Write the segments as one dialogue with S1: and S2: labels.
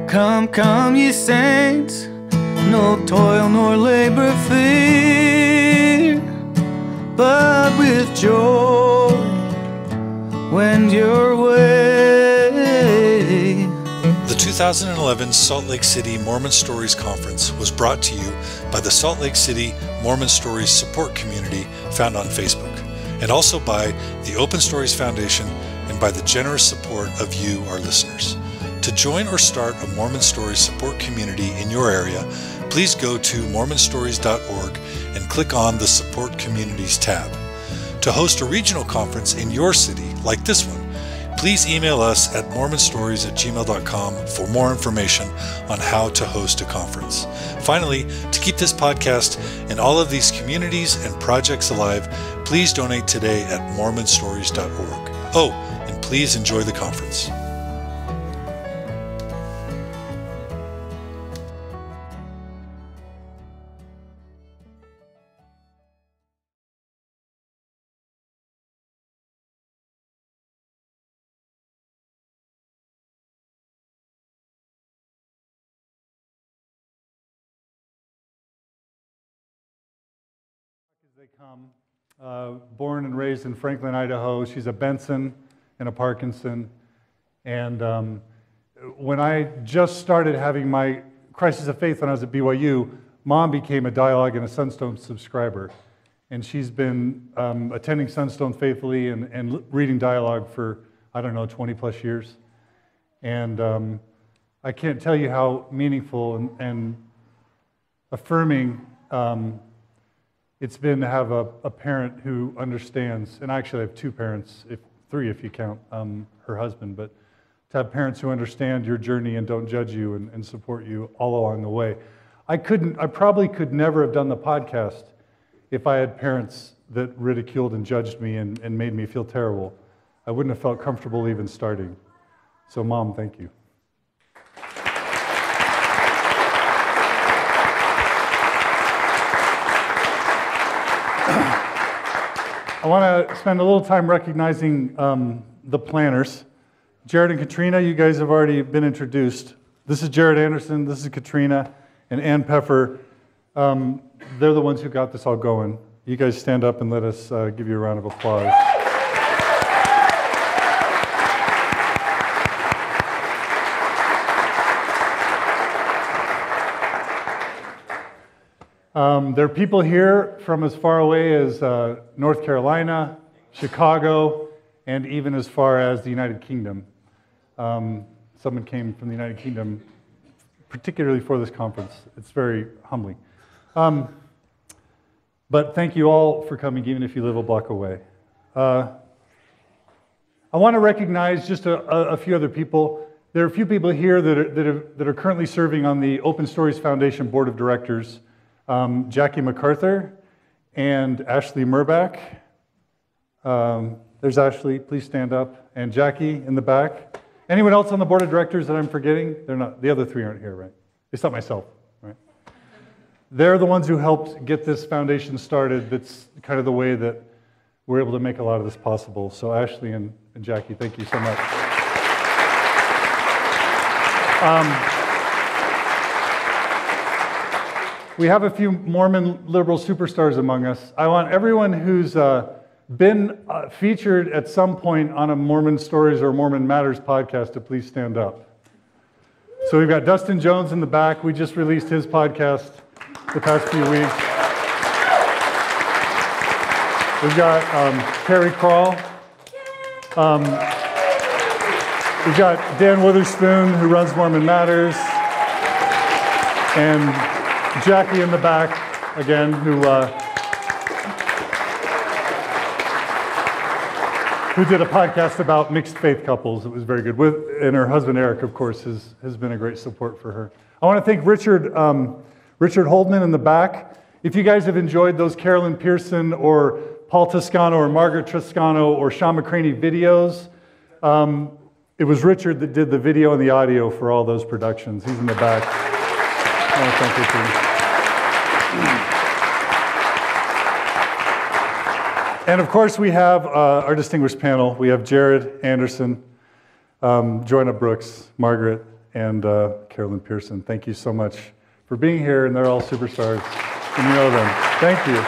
S1: Come, come, ye saints, no toil nor labor fear, but with joy wend your way.
S2: The 2011 Salt Lake City Mormon Stories Conference was brought to you by the Salt Lake City Mormon Stories support community found on Facebook, and also by the Open Stories Foundation and by the generous support of you, our listeners. To join or start a Mormon Stories support community in your area, please go to mormonstories.org and click on the Support Communities tab. To host a regional conference in your city, like this one, please email us at mormonstories@gmail.com for more information on how to host a conference. Finally, to keep this podcast and all of these communities and projects alive, please donate today at mormonstories.org. Oh, and please enjoy the conference.
S3: They come, born and raised in Franklin, Idaho. She's a Benson and a Parkinson. And when I just started having my crisis of faith when I was at BYU, Mom became a Dialogue and a Sunstone subscriber. And she's been attending Sunstone faithfully and reading Dialogue for, I don't know, 20 plus years. And I can't tell you how meaningful and affirming it's been to have a parent who understands, and actually I have two parents, three if you count her husband, but to have parents who understand your journey and don't judge you and support you all along the way. I probably could never have done the podcast if I had parents that ridiculed and judged me and made me feel terrible. I wouldn't have felt comfortable even starting. So Mom, thank you. I want to spend a little time recognizing the planners. Jared and Katrina, you guys have already been introduced. This is Jared Anderson, this is Katrina, and Ann Peffer. They're the ones who got this all going. You guys stand up and let us give you a round of applause. There are people here from as far away as North Carolina, Chicago, and even as far as the United Kingdom. Someone came from the United Kingdom, particularly for this conference. It's very humbling. But thank you all for coming, even if you live a block away. I want to recognize just a few other people. There are a few people here that are currently serving on the Open Stories Foundation Board of Directors. Jackie MacArthur and Ashley Murbach. There's Ashley, please stand up. And Jackie in the back. Anyone else on the board of directors that I'm forgetting? They're not, the other three aren't here, right? Except myself, right? They're the ones who helped get this foundation started. That's kind of the way that we're able to make a lot of this possible. So Ashley and Jackie, thank you so much. We have a few Mormon liberal superstars among us. I want everyone who's been featured at some point on a Mormon Stories or Mormon Matters podcast to please stand up. So we've got Dustin Jones in the back. We just released his podcast the past few weeks. We've got Carrie Crawl. We've got Dan Witherspoon, who runs Mormon Matters. And Jackie in the back, again, who did a podcast about mixed faith couples. It was very good. And her husband, Eric, of course, has been a great support for her. I want to thank Richard Holdman in the back. If you guys have enjoyed those Carol Lynn Pearson or Paul Toscano or Margaret Toscano or Sean McCraney videos, it was Richard that did the video and the audio for all those productions. He's in the back. I want to thank Richard. And of course, we have our distinguished panel. We have Jared Anderson, Joanna Brooks, Margaret, and Carol Lynn Pearson. Thank you so much for being here, and they're all superstars, and you know them. Thank you.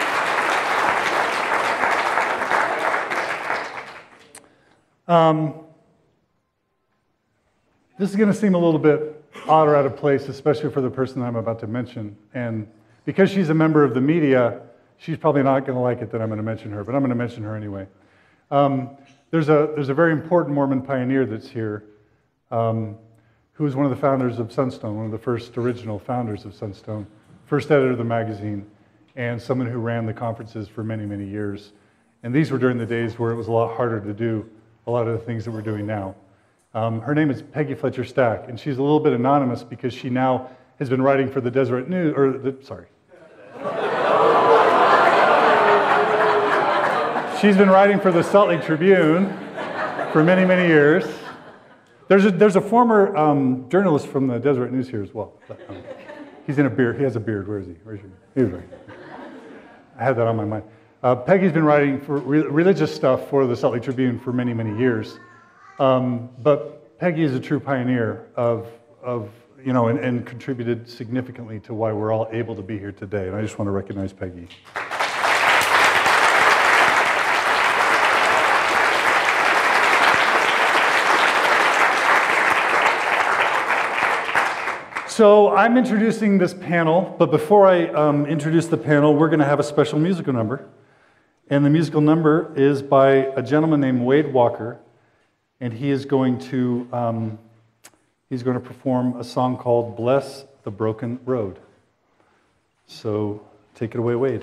S3: This is going to seem a little bit odd or out of place, especially for the person I'm about to mention. And because she's a member of the media, she's probably not going to like it that I'm going to mention her, but I'm going to mention her anyway. There's a very important Mormon pioneer that's here, who was one of the founders of Sunstone, one of the first original founders of Sunstone, first editor of the magazine, and someone who ran the conferences for many, many years. And these were during the days where it was a lot harder to do a lot of the things that we're doing now. Her name is Peggy Fletcher Stack, and she's a little bit anonymous because she now has been writing for the Deseret News, she's been writing for the Salt Lake Tribune for many, many years. There's a former journalist from the Deseret News here as well. But, he's in a beard. He has a beard. Where is he? Where's he? He's right. I had that on my mind. Peggy's been writing for religious stuff for the Salt Lake Tribune for many, many years. But Peggy is a true pioneer of and contributed significantly to why we're all able to be here today. And I just want to recognize Peggy. So I'm introducing this panel, but before I introduce the panel, we're going to have a special musical number. And the musical number is by a gentleman named Wade Walker, and he is going to perform a song called "Bless the Broken Road." So take it away, Wade.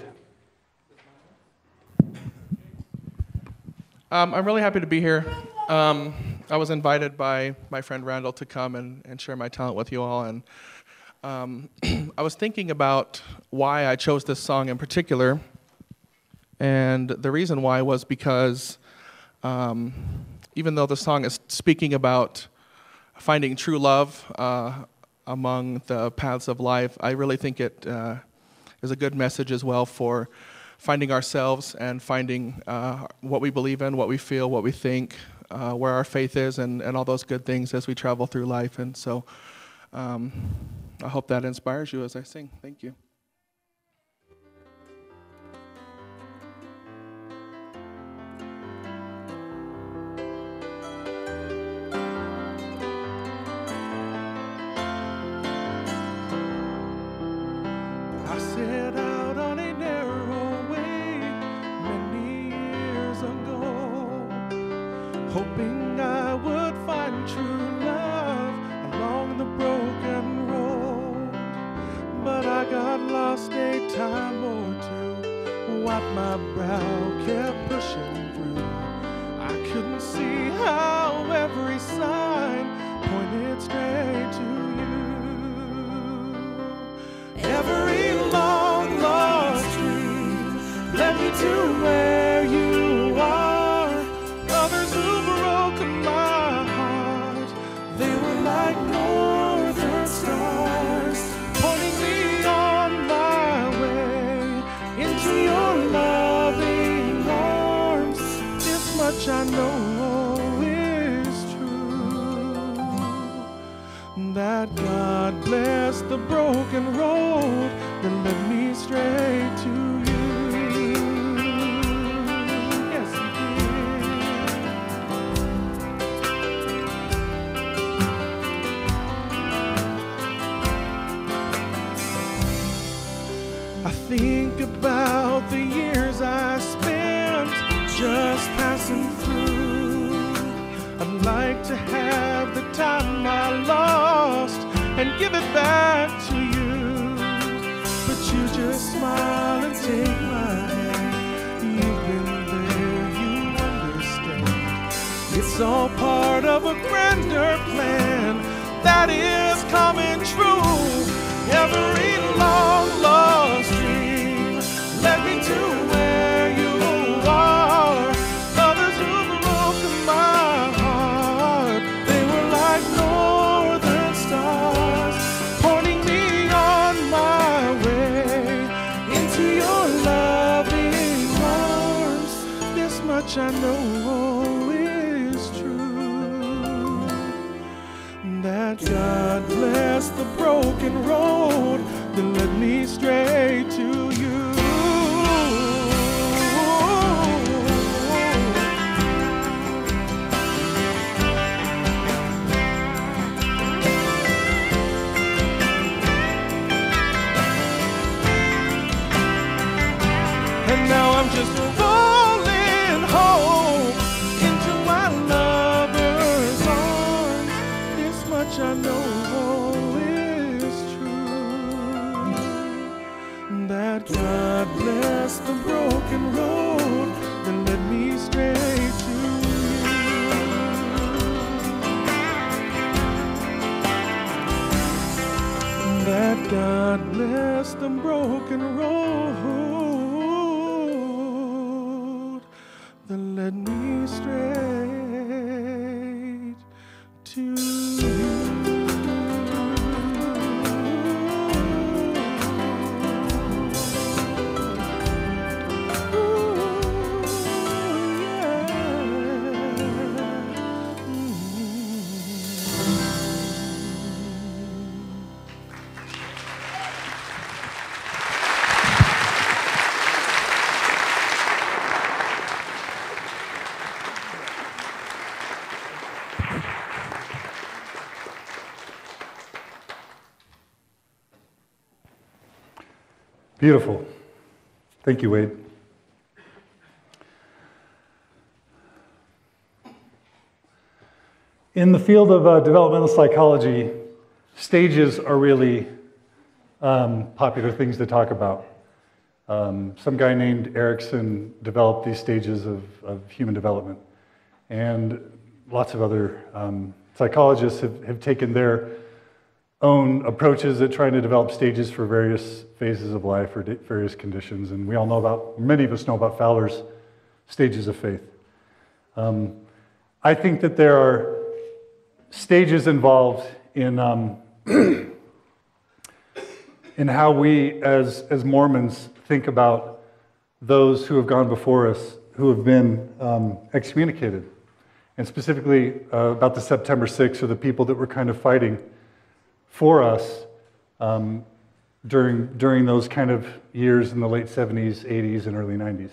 S4: I'm really happy to be here. I was invited by my friend Randall to come and share my talent with you all, and I was thinking about why I chose this song in particular, and the reason why was because even though the song is speaking about finding true love among the paths of life, I really think it is a good message as well for finding ourselves and finding what we believe in, what we feel, what we think, where our faith is, and all those good things as we travel through life. And so I hope that inspires you as I sing. Thank you. I set out on a narrow way many years ago, hoping I would find true love along the broken road. But I got lost a time or two, what my brow kept pushing through. I couldn't see how every sign pointed straight to you. Every long lost dream led me to where you are. Others who broken my heart, they were like northern stars, pointing me on my way into your loving arms. This much I know is true, that God blessed the broken road that led me straight to you. Yes, He did. I think about the years I spent just passing through. I'd like to have the time I lost and give it back to you, but you just smile and take my hand. You've been there, you understand. It's all part of a grander plan that is coming true. Every long lost dream led me to where you are. Others who've broken my heart, they were like northern stars, pointing me on my way into your loving arms. This much I know is true, that God bless the broken road that led me straight to you. And now I'm just rolling home into my lover's arms. This much I know is true, that God bless the broken road that led me straight to you. That God bless the broken road that led me straight to you.
S3: Beautiful. Thank you, Wade. In the field of developmental psychology, stages are really popular things to talk about. Some guy named Erickson developed these stages of human development. And lots of other psychologists have taken their own approaches at trying to develop stages for various phases of life or various conditions. And we all know about, many of us know about Fowler's stages of faith. I think that there are stages involved in how we as Mormons think about those who have gone before us, who have been excommunicated. And specifically about the September 6th, or the people that were kind of fighting for us during those kind of years in the late 70s, 80s, and early 90s.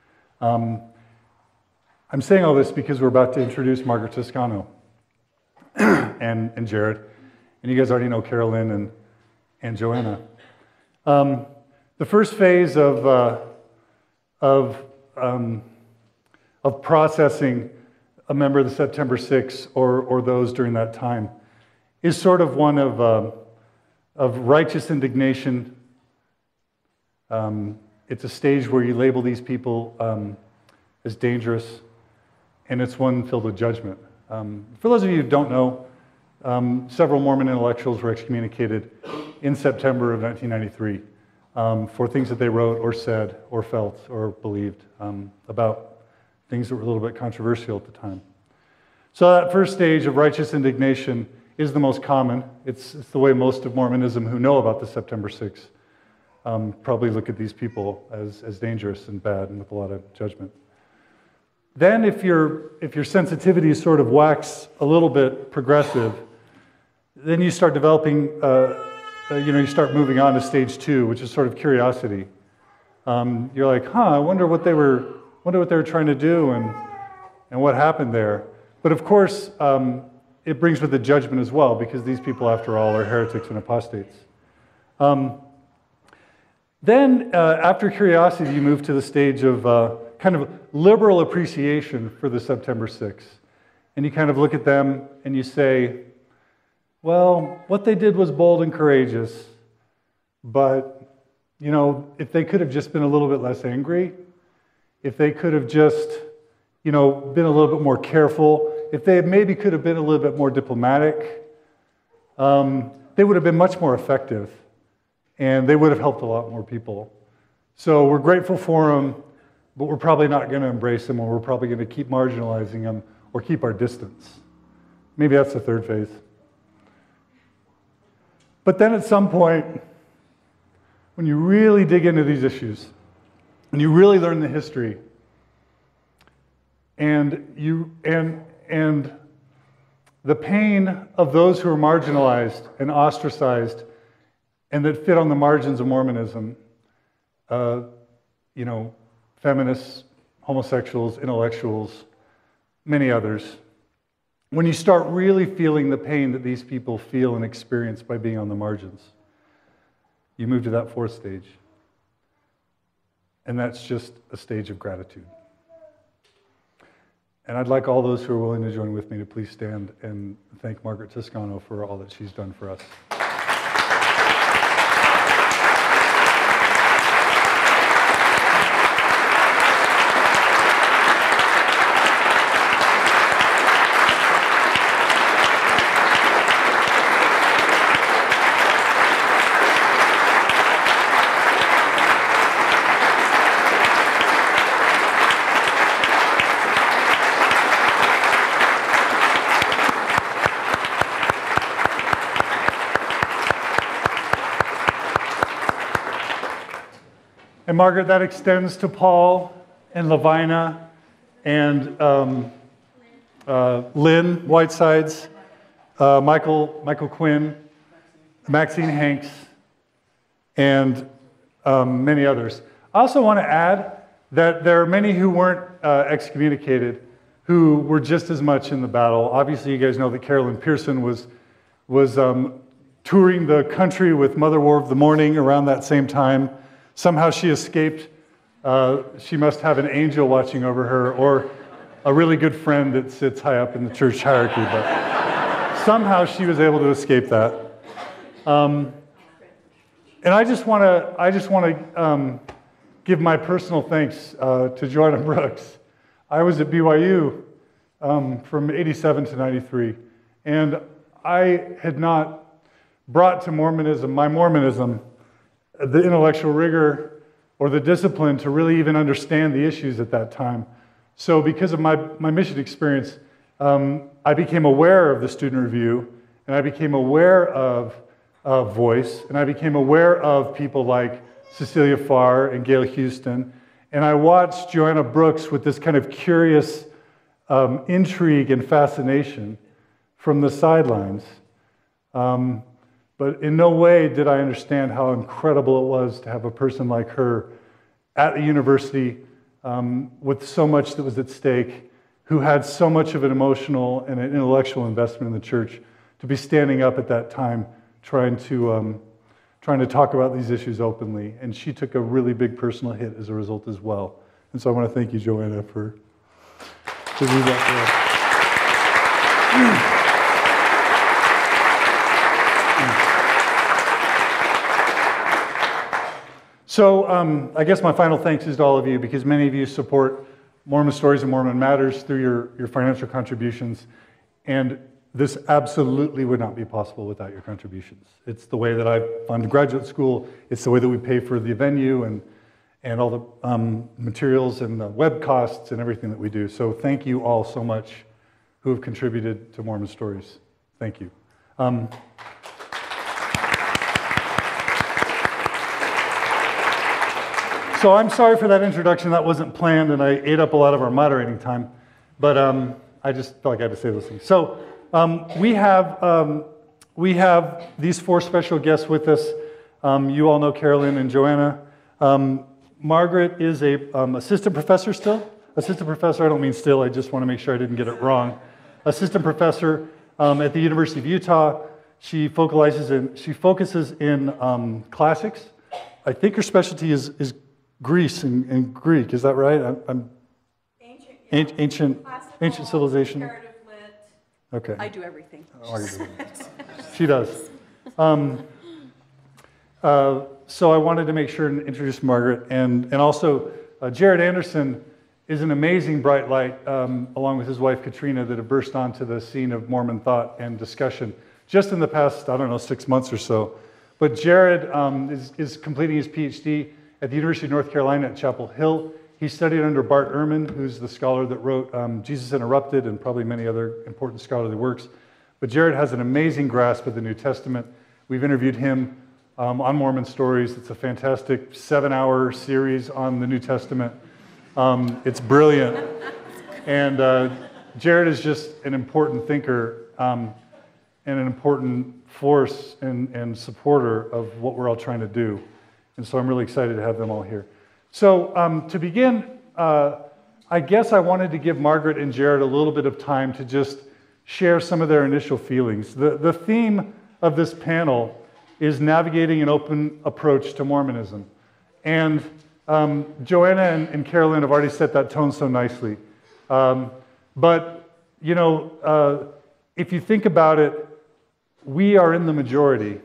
S3: I'm saying all this because we're about to introduce Margaret Toscano and Jared. And you guys already know Carol Lynn and Joanna. The first phase of processing a member of the September 6 or those during that time is sort of one of righteous indignation. It's a stage where you label these people as dangerous, and it's one filled with judgment. For those of you who don't know, several Mormon intellectuals were excommunicated in September of 1993 for things that they wrote or said or felt or believed about things that were a little bit controversial at the time. So that first stage of righteous indignation is the most common. It's the way most of Mormonism who know about the September 6 probably look at these people as dangerous and bad and with a lot of judgment. Then if your sensitivity sort of wax a little bit progressive, then you start developing, you start moving on to stage 2, which is sort of curiosity. You're like, I wonder what they were trying to do and what happened there. But of course, it brings with it judgment as well, because these people, after all, are heretics and apostates. Then, after curiosity, you move to the stage of kind of liberal appreciation for the September 6. And you kind of look at them and you say, well, what they did was bold and courageous, but, if they could have just been a little bit less angry, if they could have just, been a little bit more careful, if they maybe could have been a little bit more diplomatic, they would have been much more effective, and they would have helped a lot more people. So we're grateful for them, but we're probably not going to embrace them, or we're probably going to keep marginalizing them or keep our distance. Maybe that's the third phase. But then at some point, when you really dig into these issues, when you really learn the history, and the pain of those who are marginalized and ostracized and that fit on the margins of Mormonism, feminists, homosexuals, intellectuals, many others. When you start really feeling the pain that these people feel and experience by being on the margins, you move to that fourth stage. And that's just a stage of gratitude. And I'd like all those who are willing to join with me to please stand and thank Margaret Toscano for all that she's done for us. And Margaret, that extends to Paul and Lavina and Lynn Whitesides, Michael Quinn, Maxine Hanks, and many others. I also want to add that there are many who weren't excommunicated who were just as much in the battle. Obviously, you guys know that Carol Lynn Pearson was touring the country with Mother War of the Morning around that same time. Somehow she escaped. She must have an angel watching over her or a really good friend that sits high up in the church hierarchy, but somehow she was able to escape that. And I just want to give my personal thanks to Joanna Brooks. I was at BYU from 87 to 93, and I had not brought to Mormonism, my Mormonism, the intellectual rigor or the discipline to really even understand the issues at that time. So because of my mission experience, I became aware of the student review, and I became aware of Voice, and I became aware of people like Cecilia Farr and Gail Houston, and I watched Joanna Brooks with this kind of curious intrigue and fascination from the sidelines. But in no way did I understand how incredible it was to have a person like her at a university with so much that was at stake, who had so much of an emotional and an intellectual investment in the church, to be standing up at that time trying to talk about these issues openly. And she took a really big personal hit as a result as well. And so I want to thank you, Joanna, for doing that for us. So I guess my final thanks is to all of you, because many of you support Mormon Stories and Mormon Matters through your financial contributions. And this absolutely would not be possible without your contributions. It's the way that I fund graduate school. It's the way that we pay for the venue and all the materials and the web costs and everything that we do. So thank you all so much who have contributed to Mormon Stories. Thank you. So I'm sorry for that introduction. That wasn't planned, and I ate up a lot of our moderating time. But I just felt like I had to say those things. So we have these four special guests with us. You all know Carol Lynn and Joanna. Margaret is a assistant professor still. Assistant professor, I don't mean still. I just want to make sure I didn't get it wrong. Assistant professor at the University of Utah. She focuses in classics. I think her specialty is Greece and Greek, is that right? Ancient civilization.
S5: Comparative lit.
S3: Okay.
S5: I do everything.
S3: She does. So I wanted to make sure and introduce Margaret, and also Jared Anderson is an amazing bright light, along with his wife Katrina, that have burst onto the scene of Mormon thought and discussion just in the past, 6 months or so. But Jared is completing his PhD at the University of North Carolina at Chapel Hill. He studied under Bart Ehrman, who's the scholar that wrote Jesus Interrupted and probably many other important scholarly works. But Jared has an amazing grasp of the New Testament. We've interviewed him on Mormon Stories. It's a fantastic 7-hour series on the New Testament. It's brilliant. And Jared is just an important thinker and an important force and supporter of what we're all trying to do. And so I'm really excited to have them all here. So to begin, I guess I wanted to give Margaret and Jared a little bit of time to just share some of their initial feelings. The theme of this panel is navigating an open approach to Mormonism. And Joanna and Carol Lynn have already set that tone so nicely. But, you know, if you think about it, we are in the majority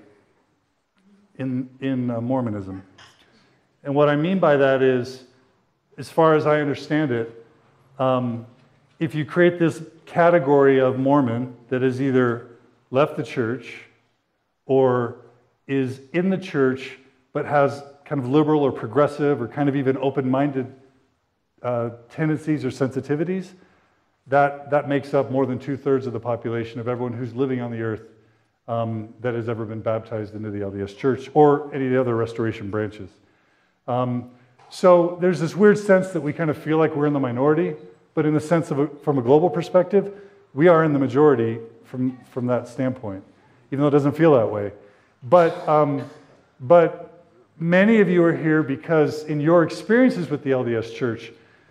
S3: in Mormonism. And what I mean by that is, as far as I understand it, if you create this category of Mormon that has either left the church or is in the church but has kind of liberal or progressive or kind of even open-minded tendencies or sensitivities, that makes up more than 2/3 of the population of everyone who's living on the earth that has ever been baptized into the LDS Church or any of the other restoration branches. So there's this weird sense that we kind of feel like we're in the minority, but in the sense of from a global perspective, we are in the majority from that standpoint, even though it doesn't feel that way. But many of you are here because in your experiences with the LDS Church,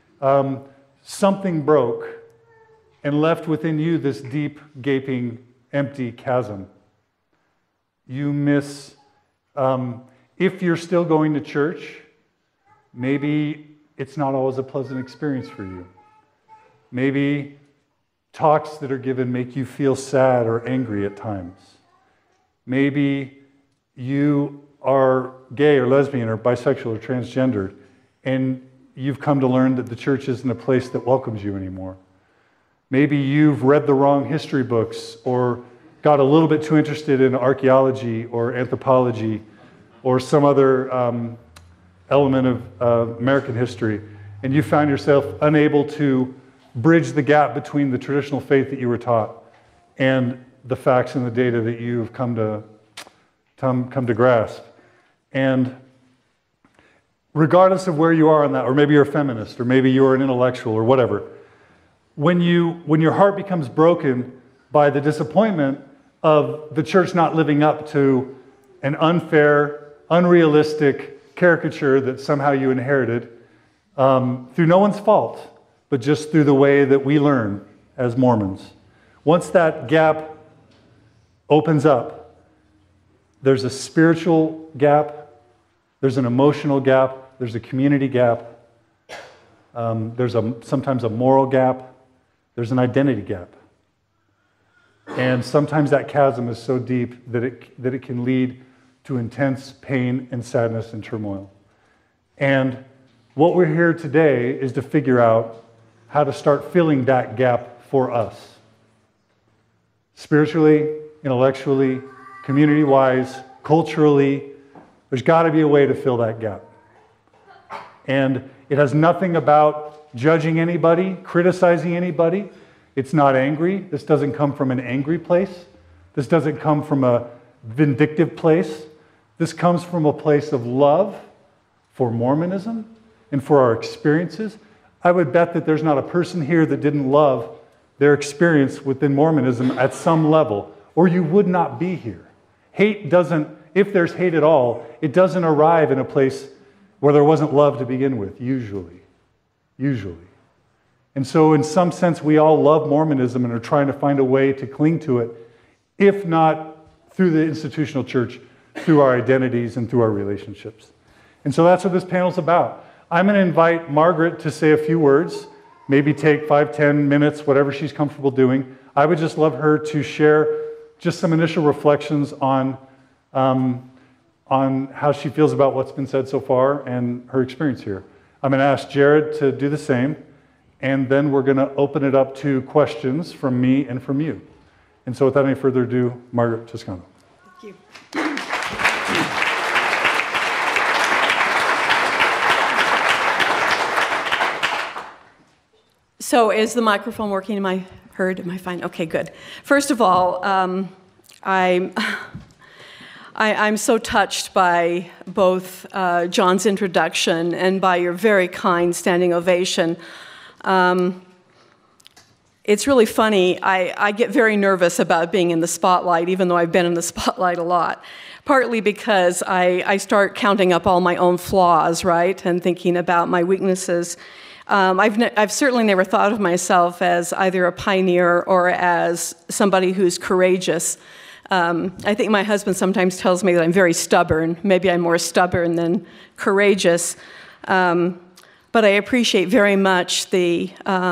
S3: something broke and left within you this deep, gaping, empty chasm. You miss, if you're still going to church, maybe it's not always a pleasant experience for you. Maybe talks that are given make you feel sad or angry at times. Maybe you are gay or lesbian or bisexual or transgendered, and you've come to learn that the church isn't a place that welcomes you anymore. Maybe you've read the wrong history books or got a little bit too interested in archaeology or anthropology or some other element of American history, and you found yourself unable to bridge the gap between the traditional faith that you were taught and the facts and the data that you've come to grasp. And regardless of where you are on that, or maybe you're a feminist, or maybe you're an intellectual, or whatever, when your heart becomes broken by the disappointment of the church not living up to an unfair, unrealistic caricature that somehow you inherited, through no one's fault, but just through the way that we learn as Mormons. Once that gap opens up, there's a spiritual gap, there's an emotional gap, there's a community gap, there's sometimes a moral gap, there's an identity gap. And sometimes that chasm is so deep that it can lead to intense pain and sadness and turmoil. And what we're here today is to figure out how to start filling that gap for us. Spiritually, intellectually, community-wise, culturally, there's got to be a way to fill that gap. And it has nothing about judging anybody, criticizing anybody. It's not angry. This doesn't come from an angry place. This doesn't come from a vindictive place. This comes from a place of love for Mormonism and for our experiences. I would bet that there's not a person here that didn't love their experience within Mormonism at some level, or you would not be here. Hate doesn't, if there's hate at all, it doesn't arrive in a place where there wasn't love to begin with, usually. And so in some sense, we all love Mormonism and are trying to find a way to cling to it, if not through the institutional church, through our identities and through our relationships. And so that's what this panel's about. I'm going to invite Margaret to say a few words, maybe take 5-10 minutes, whatever she's comfortable doing. I would just love her to share just some initial reflections on how she feels about what's been said so far and her experience here. I'm going to ask Jared to do the same, and then we're going to open it up to questions from me and from you. And so without any further ado, Margaret Toscano.
S5: Thank you. So is the microphone working? Am I heard? Am I fine? Okay, good. First of all, I'm so touched by both John's introduction and by your very kind standing ovation. it's really funny. I get very nervous about being in the spotlight, even though I've been in the spotlight a lot. Partly because I start counting up all my own flaws, right, and thinking about my weaknesses. I've certainly never thought of myself as either a pioneer or as somebody who's courageous. I think my husband sometimes tells me that I'm very stubborn. Maybe I'm more stubborn than courageous. But I appreciate very much the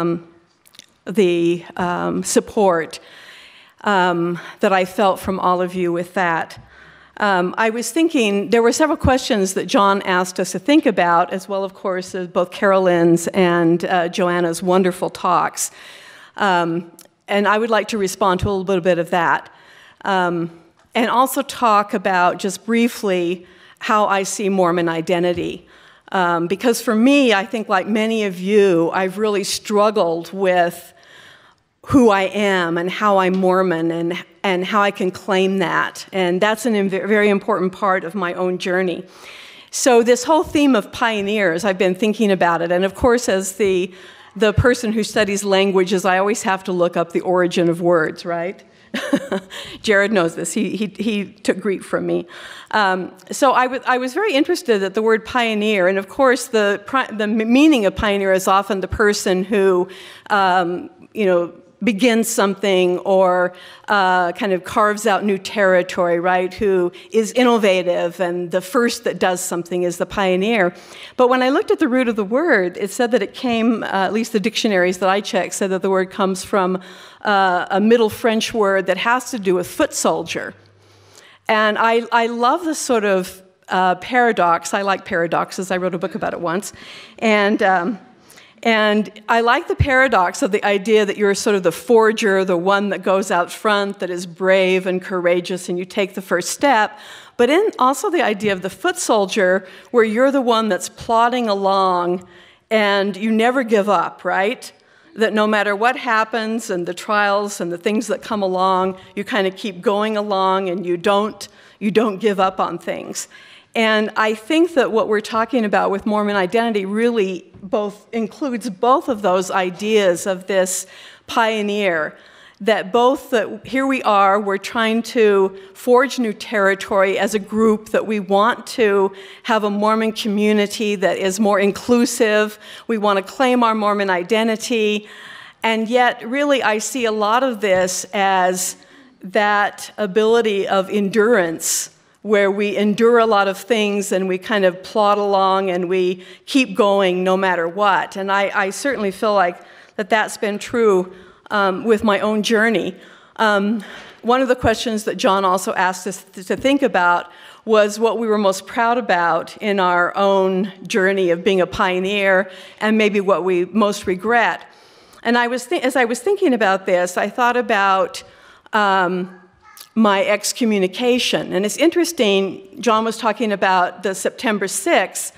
S5: support that I felt from all of you with that. I was thinking, there were several questions that John asked us to think about, as well, of course, as both Carol Lynn's and Joanna's wonderful talks. And I would like to respond to a little bit of that. And also talk about, just briefly, how I see Mormon identity. Because for me, I think like many of you, I've really struggled with who I am and how I'm Mormon and how I can claim that. And that's a very important part of my own journey. So this whole theme of pioneers, I've been thinking about it. And of course, as the person who studies languages, I always have to look up the origin of words, right? Jared knows this. He took Greek from me. So I was very interested at the word pioneer, and of course the meaning of pioneer is often the person who begins something or kind of carves out new territory, right? Who is innovative, and the first that does something is the pioneer. But when I looked at the root of the word, it said that it came, at least the dictionaries that I checked, said that the word comes from a Middle French word that has to do with foot soldier. And I love this sort of paradox. I like paradoxes. I wrote a book about it once. And I like the paradox of the idea that you're sort of the forger, the one that goes out front, that is brave and courageous, and you take the first step. But also the idea of the foot soldier, where you're the one that's plodding along and you never give up, right? That no matter what happens and the trials and the things that come along, you kind of keep going along and you don't give up on things. And I think that what we're talking about with Mormon identity really includes both of those ideas of this pioneer, that here we are, we're trying to forge new territory as a group, that we want to have a Mormon community that is more inclusive. We want to claim our Mormon identity. And yet, really, I see a lot of this as that ability of endurance, where we endure a lot of things and we kind of plod along and we keep going no matter what. And I certainly feel like that's been true with my own journey. One of the questions that John also asked us to think about was what we were most proud about in our own journey of being a pioneer, and maybe what we most regret. And as I was thinking about this, I thought about my excommunication. And it's interesting, John was talking about the September 6th,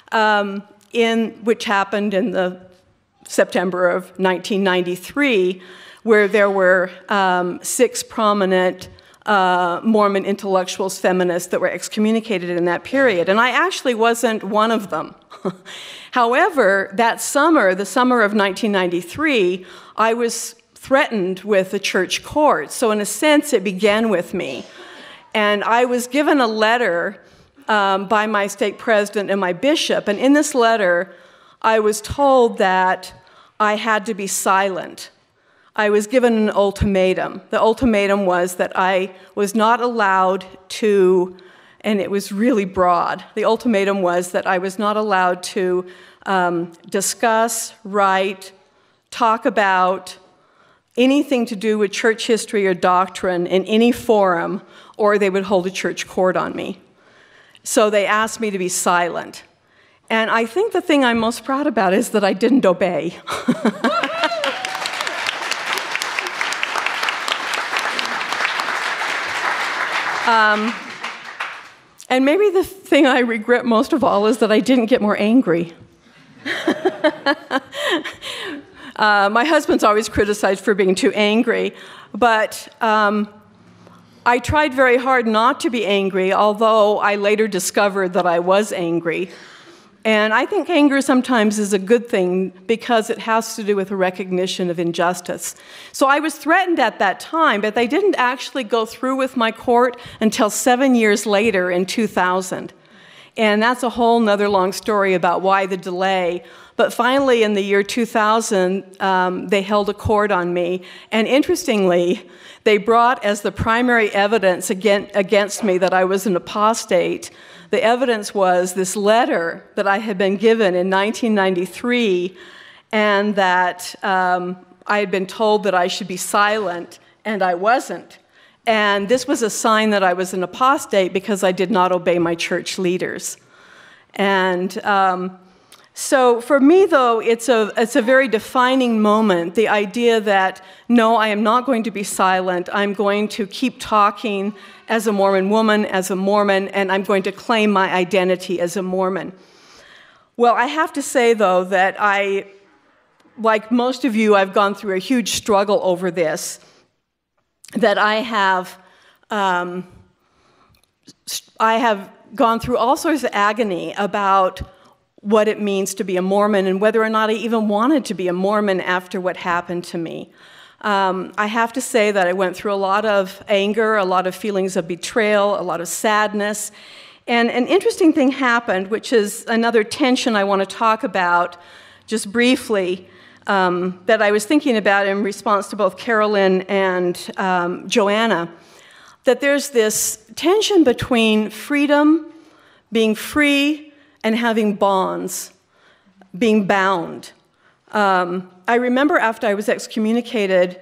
S5: which happened in the September of 1993, where there were 6 prominent Mormon intellectuals, feminists, that were excommunicated in that period. And I actually wasn't one of them. However, that summer, the summer of 1993, I was threatened with the church court. So in a sense, it began with me. And I was given a letter by my stake president and my bishop. And in this letter, I was told that I had to be silent. I was given an ultimatum. The ultimatum was that I was not allowed to, and it was really broad. The ultimatum was that I was not allowed to discuss, write, talk about anything to do with church history or doctrine in any forum, or they would hold a church court on me. So they asked me to be silent. And I think the thing I'm most proud about is that I didn't obey. And maybe the thing I regret most of all is that I didn't get more angry. My husband's always criticized for being too angry, but I tried very hard not to be angry, although I later discovered that I was angry. And I think anger sometimes is a good thing because it has to do with a recognition of injustice. So I was threatened at that time, but they didn't actually go through with my court until 7 years later in 2000. And that's a whole nother long story about why the delay. But finally, in the year 2000, they held a court on me. And interestingly, they brought as the primary evidence against me that I was an apostate. The evidence was this letter that I had been given in 1993, and that I had been told that I should be silent, and I wasn't. And this was a sign that I was an apostate because I did not obey my church leaders. And so for me, though, it's a very defining moment, the idea that, no, I am not going to be silent. I'm going to keep talking as a Mormon woman, as a Mormon, and I'm going to claim my identity as a Mormon. Well, I have to say, though, that like most of you, I've gone through a huge struggle over this, that I have gone through all sorts of agony about what it means to be a Mormon and whether or not I even wanted to be a Mormon after what happened to me. I have to say that I went through a lot of anger, a lot of feelings of betrayal, a lot of sadness. And an interesting thing happened, which is another tension I want to talk about just briefly, that I was thinking about in response to both Carol Lynn and Joanna, that there's this tension between freedom, being free, and having bonds, being bound. I remember after I was excommunicated,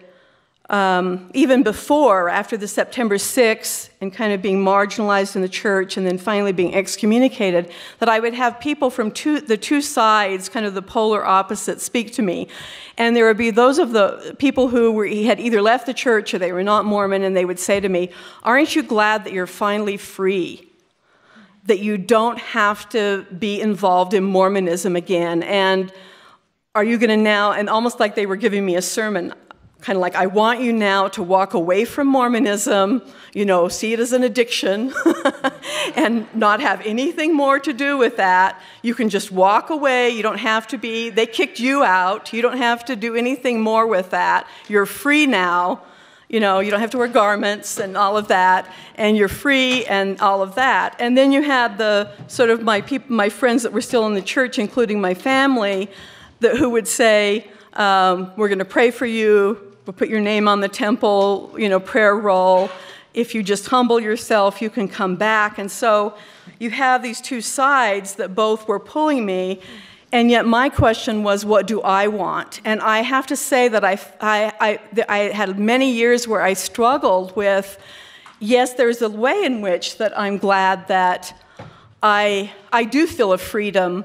S5: even before, after the September 6th, and kind of being marginalized in the church, and then finally being excommunicated, that I would have people from the two sides, kind of the polar opposites, speak to me. And there would be those of the people who had either left the church or they were not Mormon, and they would say to me, "Aren't you glad that you're finally free? That you don't have to be involved in Mormonism again, and are you going to now," and almost like they were giving me a sermon, kind of like, "I want you now to walk away from Mormonism, see it as an addiction, and not have anything more to do with that. You can just walk away, you don't have to be, they kicked you out, you don't have to do anything more with that. You're free now. You don't have to wear garments and all of that, and you're free and all of that." And then you had the sort of my friends that were still in the church, including my family, who would say, "We're going to pray for you. We'll put your name on the temple, prayer roll. If you just humble yourself, you can come back." And so you have these two sides that both were pulling me. And yet my question was, what do I want? And I have to say that I had many years where I struggled with, yes, there's a way in which that I'm glad that I do feel a freedom,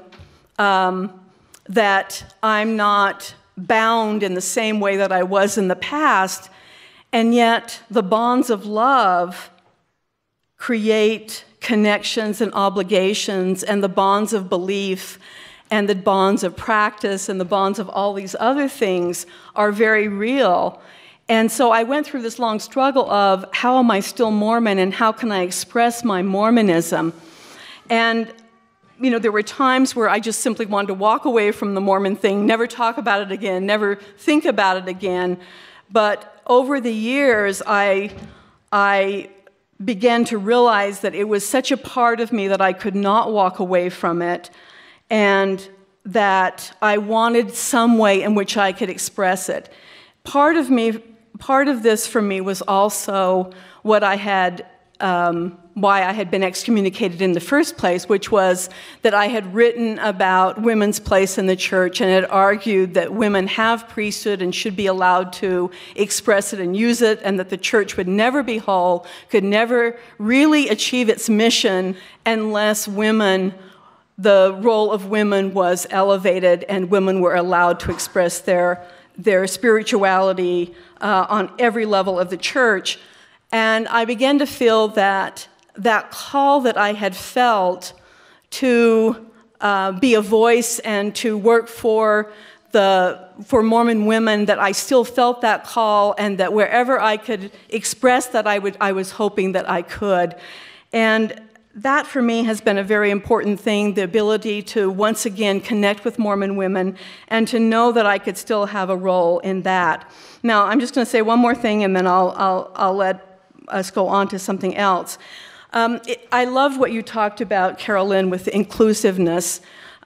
S5: that I'm not bound in the same way that I was in the past, and yet the bonds of love create connections and obligations, and the bonds of belief and the bonds of practice and the bonds of all these other things are very real. And so I went through this long struggle of, how am I still Mormon, and how can I express my Mormonism? And there were times where I just simply wanted to walk away from the Mormon thing, never talk about it again, never think about it again. But over the years, I began to realize that it was such a part of me that I could not walk away from it, and that I wanted some way in which I could express it. Part of this for me was also what I had, why I had been excommunicated in the first place, which was that I had written about women's place in the church and had argued that women have priesthood and should be allowed to express it and use it, and that the church would never be whole, could never really achieve its mission unless the role of women was elevated and women were allowed to express their spirituality on every level of the church. And I began to feel that call that I had felt to be a voice and to work for Mormon women, that I still felt that call, and that wherever I could express that, I was hoping that I could. And that for me has been a very important thing, the ability to once again connect with Mormon women and to know that I could still have a role in that. Now, I'm just going to say one more thing and then I'll let us go on to something else. I loved what you talked about, Carol Lynn, with inclusiveness.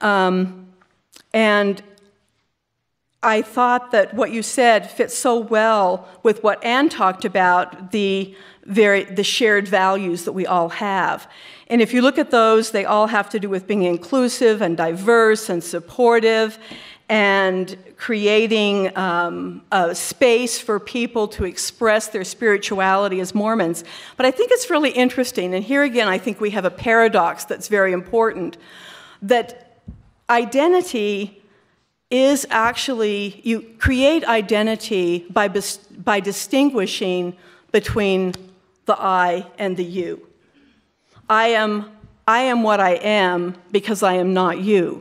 S5: And I thought that what you said fits so well with what Anne talked about, the shared values that we all have. And if you look at those, they all have to do with being inclusive and diverse and supportive and creating a space for people to express their spirituality as Mormons. But I think it's really interesting, and here again I think we have a paradox that's very important, that identity is actually, you create identity by distinguishing between the I and the you. I am what I am because I am not you.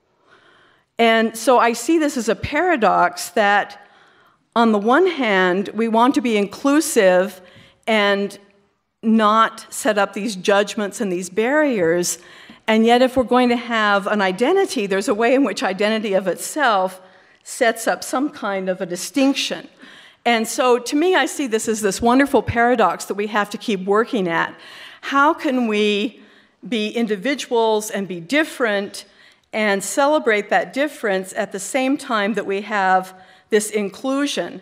S5: And so I see this as a paradox that on the one hand, we want to be inclusive and not set up these judgments and these barriers, and yet if we're going to have an identity, there's a way in which identity of itself sets up some kind of a distinction. And so to me, I see this as this wonderful paradox that we have to keep working at. How can we be individuals and be different and celebrate that difference at the same time that we have this inclusion?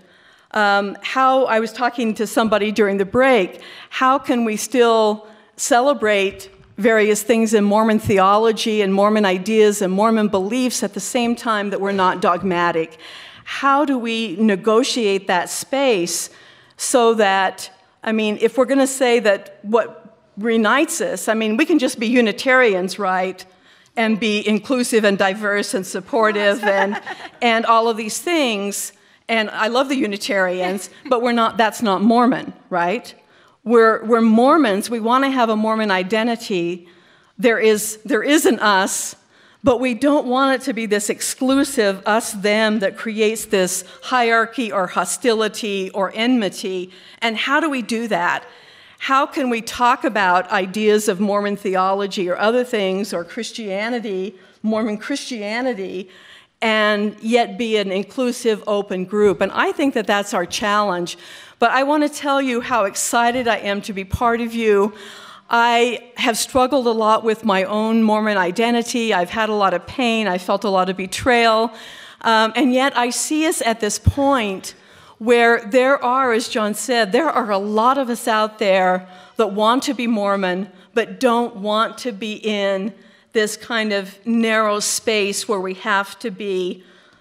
S5: I was talking to somebody during the break, how can we still celebrate various things in Mormon theology and Mormon ideas and Mormon beliefs at the same time that we're not dogmatic? How do we negotiate that space so that, I mean, if we're going to say that what unites us, I mean, we can just be Unitarians, right? And be inclusive and diverse and supportive and all of these things. And I love the Unitarians, but that's not Mormon, right? We're Mormons. We want to have a Mormon identity. There is an us, but we don't want it to be this exclusive us-them that creates this hierarchy or hostility or enmity. And how do we do that? How can we talk about ideas of Mormon theology or other things or Christianity, Mormon Christianity, and yet be an inclusive, open group? And I think that that's our challenge. But I want to tell you how excited I am to be part of you. I have struggled a lot with my own Mormon identity. I've had a lot of pain. I felt a lot of betrayal. And yet I see us at this point where there are, as John said, there are a lot of us out there that want to be Mormon but don't want to be in this kind of narrow space where we have to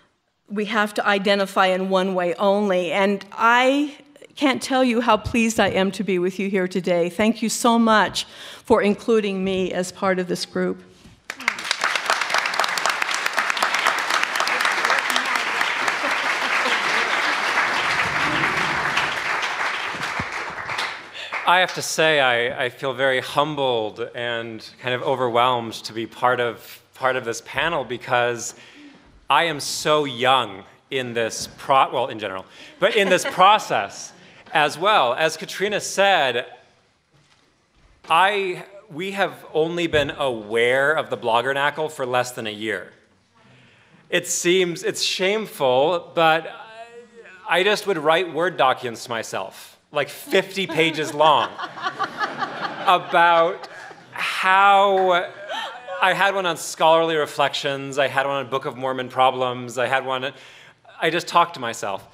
S5: identify in one way only. And I can't tell you how pleased I am to be with you here today. Thank you so much for including me as part of this group.
S6: I have to say, I feel very humbled and kind of overwhelmed to be part of this panel because I am so young in this in general, but in this process as well. As Katrina said, we have only been aware of the Bloggernacle for less than a year. It's shameful, but I just would write Word documents to myself, like 50 pages long, about how I had one on scholarly reflections, I had one on Book of Mormon problems, I just talked to myself.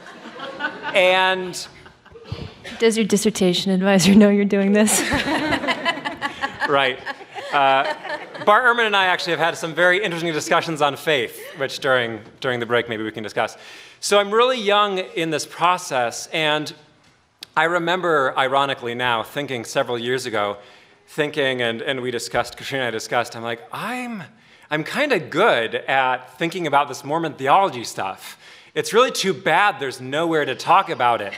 S6: And
S7: does your dissertation advisor know you're doing this?
S6: Right. Bart Ehrman and I actually have had some very interesting discussions on faith, which during the break maybe we can discuss. So I'm really young in this process, and I remember, ironically now, thinking several years ago, and we discussed, Katrina and I discussed, I'm like, I'm kind of good at thinking about this Mormon theology stuff. It's really too bad there's nowhere to talk about it.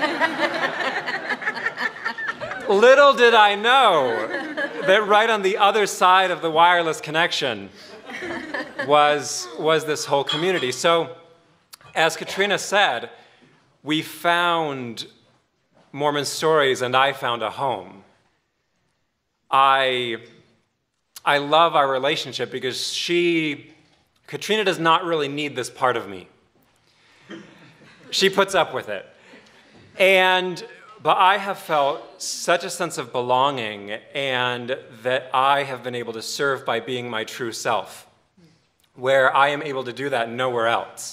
S6: Little did I know that right on the other side of the wireless connection was this whole community. So, as Katrina said, we found Mormon Stories and I found a home. I love our relationship because Katrina does not really need this part of me. She puts up with it. But I have felt such a sense of belonging, and that I have been able to serve by being my true self, where I am able to do that nowhere else.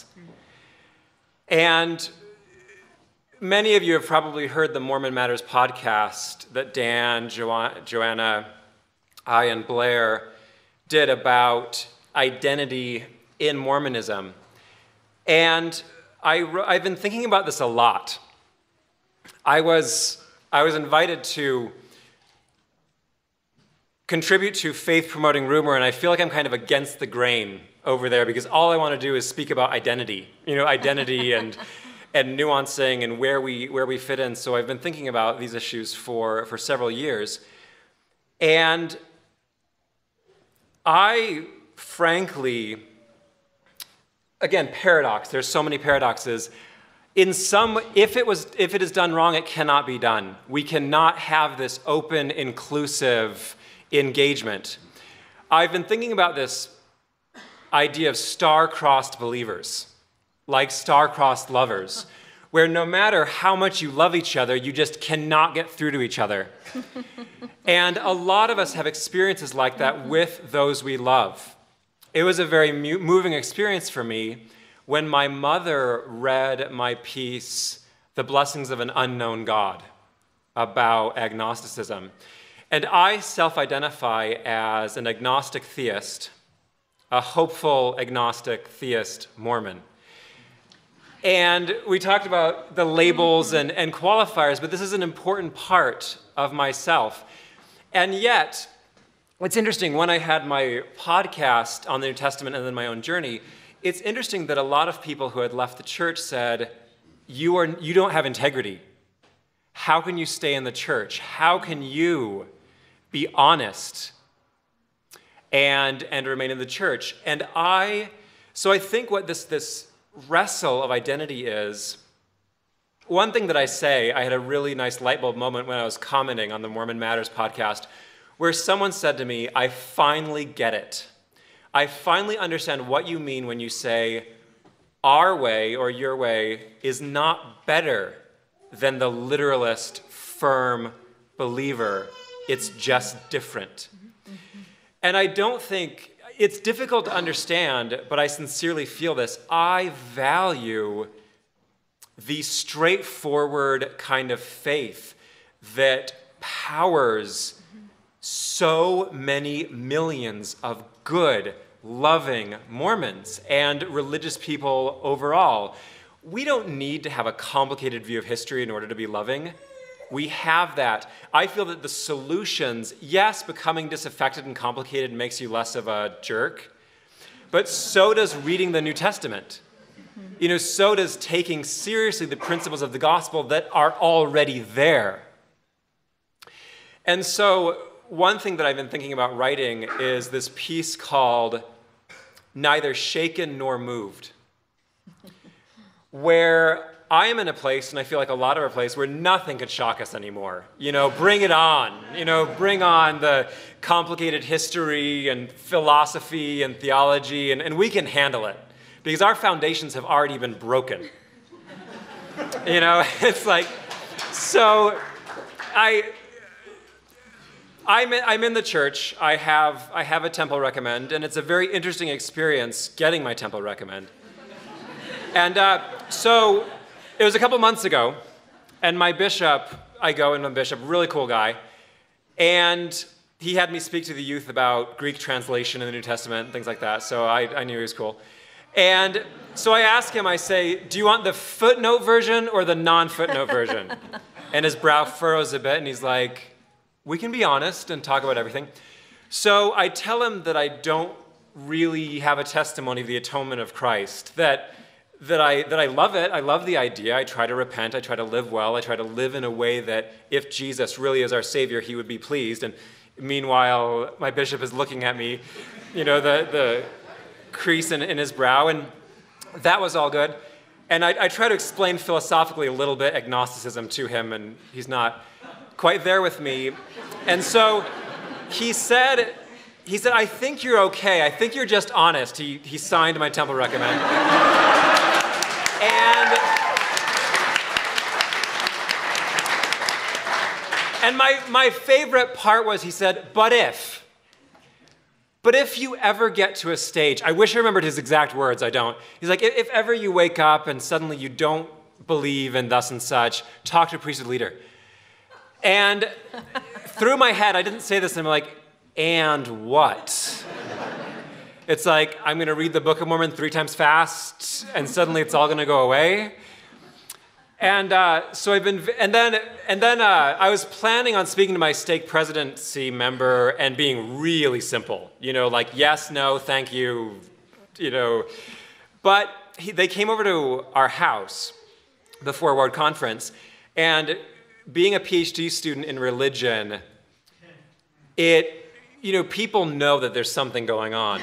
S6: And many of you have probably heard the Mormon Matters podcast that Dan, Joanna, I, and Blair did about identity in Mormonism. And I've been thinking about this a lot. I was invited to contribute to Faith Promoting Rumor, and I feel like I'm kind of against the grain over there because all I want to do is speak about identity, identity and nuancing and where we fit in. So I've been thinking about these issues for several years. And I, frankly, again, paradox, there's so many paradoxes. If it is done wrong, it cannot be done. We cannot have this open, inclusive engagement. I've been thinking about this idea of star-crossed believers, like star-crossed lovers, where no matter how much you love each other, you just cannot get through to each other. And a lot of us have experiences like that with those we love. It was a very moving experience for me when my mother read my piece, The Blessings of an Unknown God, about agnosticism. And I self-identify as an agnostic theist, a hopeful agnostic theist Mormon. And we talked about the labels and qualifiers, but this is an important part of myself. And yet, it's interesting, when I had my podcast on the New Testament and then my own journey, it's interesting that a lot of people who had left the church said, you don't have integrity. How can you stay in the church? How can you be honest and remain in the church? So I think what this wrestle of identity is, one thing that I had a really nice light bulb moment when I was commenting on the Mormon Matters podcast, where someone said to me, I finally get it. I finally understand what you mean when you say our way or your way is not better than the literalist, firm believer. It's just different. And I don't think, it's difficult to understand, but I sincerely feel this. I value the straightforward kind of faith that powers so many millions of good, loving Mormons and religious people overall. We don't need to have a complicated view of history in order to be loving. We have that. I feel that the solutions, yes, becoming disaffected and complicated makes you less of a jerk, but so does reading the New Testament. So does taking seriously the principles of the gospel that are already there. And so one thing that I've been thinking about writing is this piece called Neither Shaken Nor Moved, where I am in a place, and I feel like a lot of our place, where nothing could shock us anymore. Bring it on. Bring on the complicated history and philosophy and theology, and we can handle it because our foundations have already been broken. It's like, so I'm in the church. I have a temple recommend, and it's a very interesting experience getting my temple recommend. And so it was a couple months ago, and my bishop, really cool guy, and he had me speak to the youth about Greek translation in the New Testament and things like that, so I knew he was cool. And so I asked him, I say, do you want the footnote version or the non-footnote version? And his brow furrows a bit, and he's like, we can be honest and talk about everything. So I tell him that I don't really have a testimony of the atonement of Christ, that I love it, I love the idea, I try to repent, I try to live well, I try to live in a way that if Jesus really is our Savior, he would be pleased. And meanwhile, my bishop is looking at me, the crease in his brow, and that was all good. And I try to explain philosophically a little bit agnosticism to him, and he's not quite there with me. And so he said, I think you're okay. I think you're just honest. He signed my temple recommend. And my favorite part was he said, but if you ever get to a stage, I wish I remembered his exact words, I don't. He's like, if ever you wake up and suddenly you don't believe in thus and such, talk to a priesthood leader. And through my head, I didn't say this, and I'm like, and what? It's like, I'm going to read the Book of Mormon 3 times fast, and suddenly it's all going to go away. And so I've been, and then I was planning on speaking to my stake presidency member and being really simple, like yes, no, thank you, But they came over to our house before a World Conference, and being a PhD student in religion, people know that there's something going on.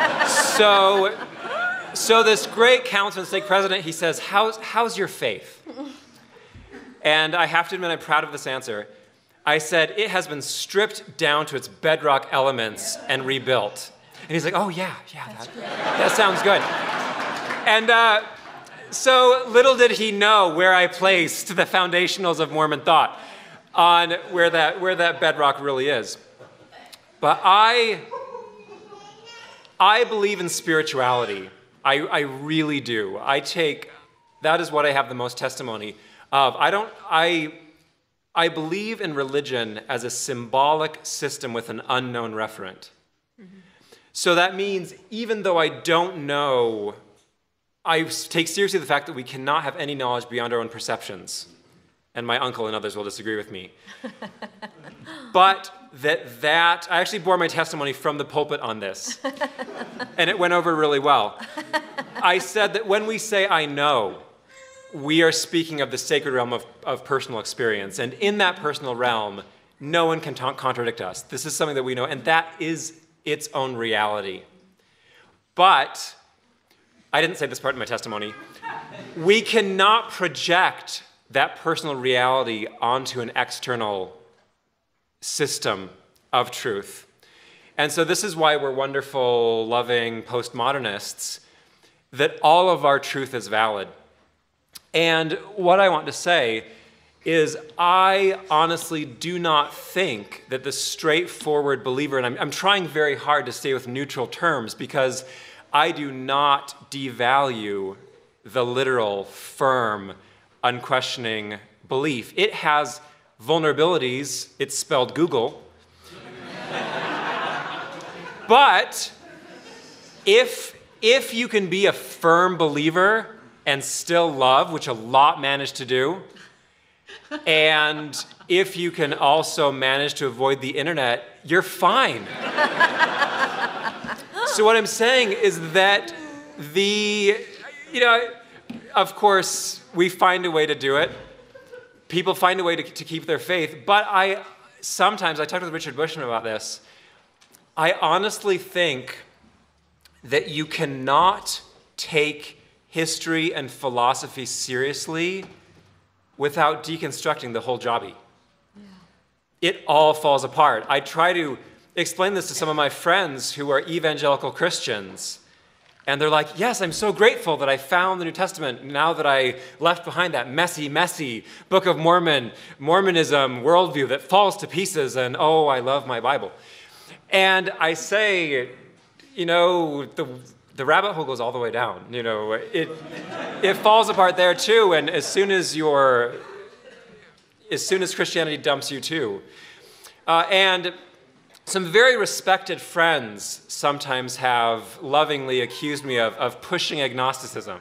S6: So this great council and stake president, he says, how's your faith? And I have to admit, I'm proud of this answer. I said, it has been stripped down to its bedrock elements and rebuilt. And he's like, oh yeah, that sounds good. And so little did he know where I placed the foundationals of Mormon thought on where that bedrock really is. But I believe in spirituality. I really do. That is what I have the most testimony of. I believe in religion as a symbolic system with an unknown referent. Mm-hmm. So that means even though I don't know, I take seriously the fact that we cannot have any knowledge beyond our own perceptions. And my uncle and others will disagree with me. But that I actually bore my testimony from the pulpit on this. And it went over really well. I said that when we say I know, we are speaking of the sacred realm of personal experience. And in that personal realm, no one can contradict us. This is something that we know, and that is its own reality. But, I didn't say this part in my testimony, we cannot project that personal reality onto an external system of truth. And so this is why we're wonderful, loving postmodernists, that all of our truth is valid. And what I want to say is I honestly do not think that the straightforward believer, and I'm trying very hard to stay with neutral terms because I do not devalue the literal, firm, unquestioning belief. It has vulnerabilities. It's spelled Google. But if you can be a firm believer and still love, which a lot manage to do, and if you can also manage to avoid the internet, you're fine. So what I'm saying is that of course, we find a way to do it. People find a way to keep their faith, but sometimes I talked with Richard Bushman about this, I honestly think that you cannot take history and philosophy seriously without deconstructing the whole jobby. Yeah. It all falls apart. I try to explain this to some of my friends who are evangelical Christians, and they're like, yes, I'm so grateful that I found the New Testament now that I left behind that messy Book of Mormonism worldview that falls to pieces, and oh, I love my Bible. And I say, the rabbit hole goes all the way down. It falls apart there too, and as soon as Christianity dumps you too. And some very respected friends sometimes have lovingly accused me of pushing agnosticism.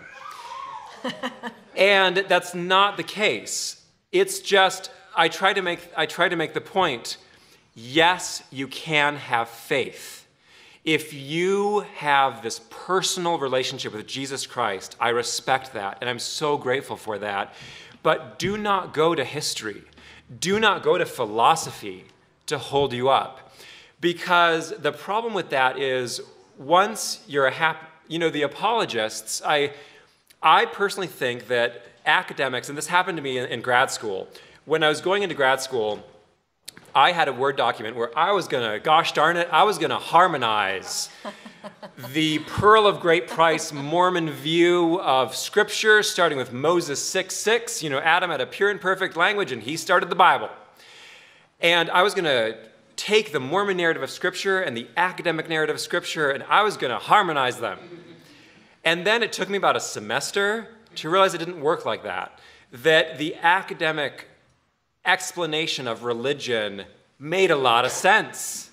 S6: And that's not the case. It's just, I try to make the point, yes, you can have faith. If you have this personal relationship with Jesus Christ, I respect that, and I'm so grateful for that. But do not go to history. Do not go to philosophy to hold you up. Because the problem with that is, once you're the apologists, I personally think that academics, and this happened to me in grad school. When I was going into grad school, I had a Word document where I was going to, gosh darn it, I was going to harmonize the pearl of great price Mormon view of Scripture, starting with Moses 6:6. You know, Adam had a pure and perfect language, and he started the Bible. And I was going to take the Mormon narrative of Scripture and the academic narrative of Scripture, and I was going to harmonize them. And then it took me about a semester to realize it didn't work like that, that the academic explanation of religion made a lot of sense.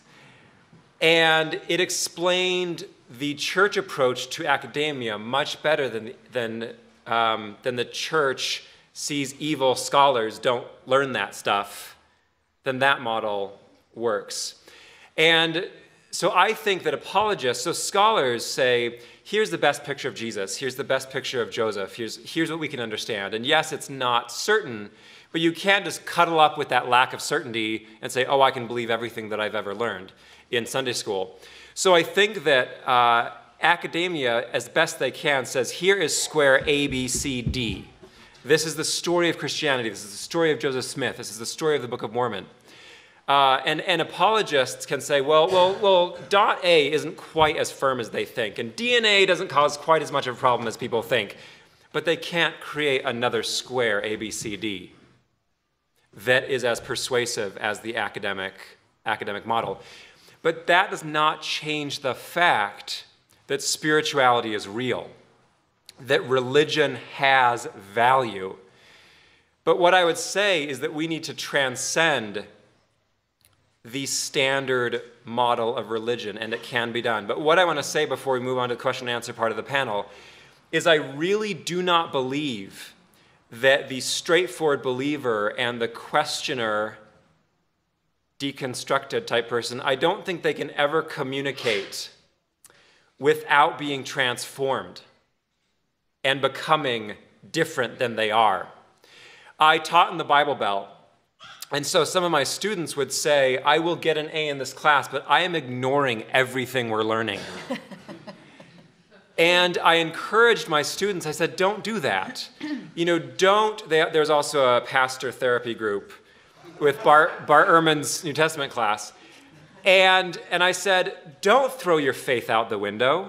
S6: And it explained the church approach to academia much better than the church sees evil scholars don't learn that stuff, than that model works. And so I think that apologists, so scholars say, here's the best picture of Jesus, here's the best picture of Joseph, here's what we can understand. And yes, it's not certain, but you can't just cuddle up with that lack of certainty and say, oh, I can believe everything that I've ever learned in Sunday school. So I think that academia, as best they can, says, here is square A, B, C, D. This is the story of Christianity. This is the story of Joseph Smith. This is the story of the Book of Mormon. And apologists can say, well, dot A isn't quite as firm as they think, and DNA doesn't cause quite as much of a problem as people think, but they can't create another square A, B, C, D that is as persuasive as the academic model. But that does not change the fact that spirituality is real, that religion has value. But what I would say is that we need to transcend the standard model of religion, and it can be done. But what I want to say before we move on to the question and answer part of the panel is I really do not believe that the straightforward believer and the questioner, deconstructed type person, I don't think they can ever communicate without being transformed and becoming different than they are. I taught in the Bible Belt, and so some of my students would say, I will get an A in this class, but I am ignoring everything we're learning. And I encouraged my students, I said, don't do that. You know, there's also a pastor therapy group with Bart Ehrman's New Testament class. And I said, don't throw your faith out the window.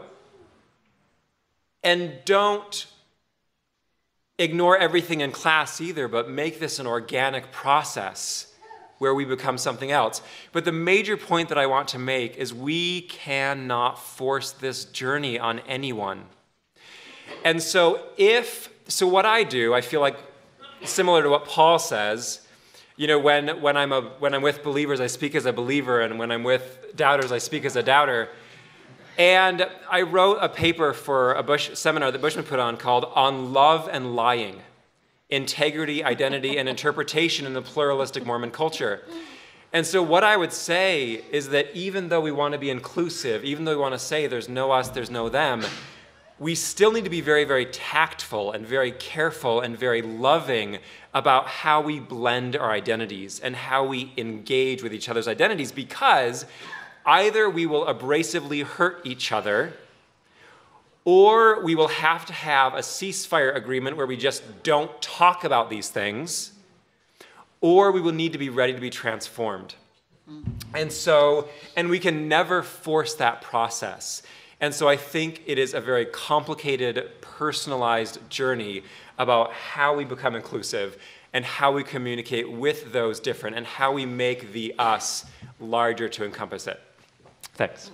S6: And don't ignore everything in class either, but make this an organic process where we become something else. But the major point that I want to make is we cannot force this journey on anyone. And so what I do, I feel like similar to what Paul says, you know, when I'm with believers, I speak as a believer, and when I'm with doubters, I speak as a doubter. And I wrote a paper for a seminar that Bushman put on called On Love and Lying, Integrity, Identity, and Interpretation in the Pluralistic Mormon Culture. And so what I would say is that even though we want to be inclusive, even though we want to say there's no us, there's no them, we still need to be very, very tactful and very careful and very loving about how we blend our identities and how we engage with each other's identities, because either we will abrasively hurt each other, or we will have to have a ceasefire agreement where we just don't talk about these things, or we will need to be ready to be transformed. And we can never force that process. And so I think it is a very complicated, personalized journey about how we become inclusive and how we communicate with those different and how we make the us larger to encompass it. Thanks.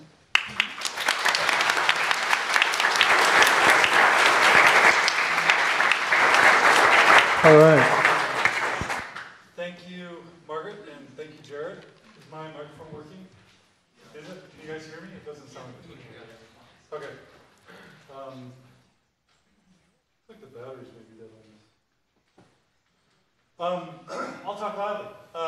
S3: All right. Thank you, Margaret, and thank you, Jared. Is my microphone working? Is it? Can you guys hear me? It doesn't sound good. Okay. I think the batteries may be dead on this. I'll talk loudly.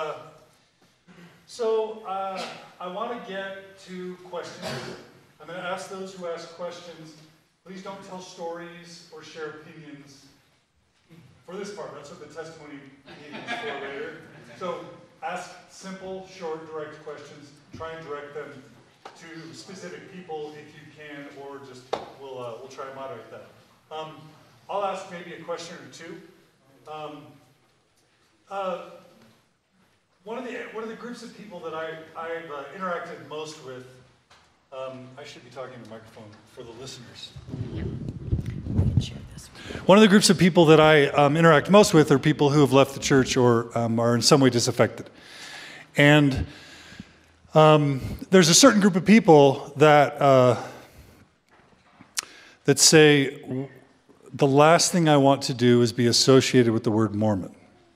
S3: I want to get to questions. I'm going to ask those who ask questions. Please don't tell stories or share opinions for this part. That's what the testimony meeting is for later. So ask simple, short, direct questions. Try and direct them to specific people if you can, or just we'll try to moderate that. I'll ask maybe a question or two. One of the groups of people that I've interacted most with, I should be talking to the microphone for the listeners.
S5: Yeah. We can share this.
S3: One of the groups of people that I interact most with are people who have left the church or are in some way disaffected. And there's a certain group of people that that say, the last thing I want to do is be associated with the word Mormon.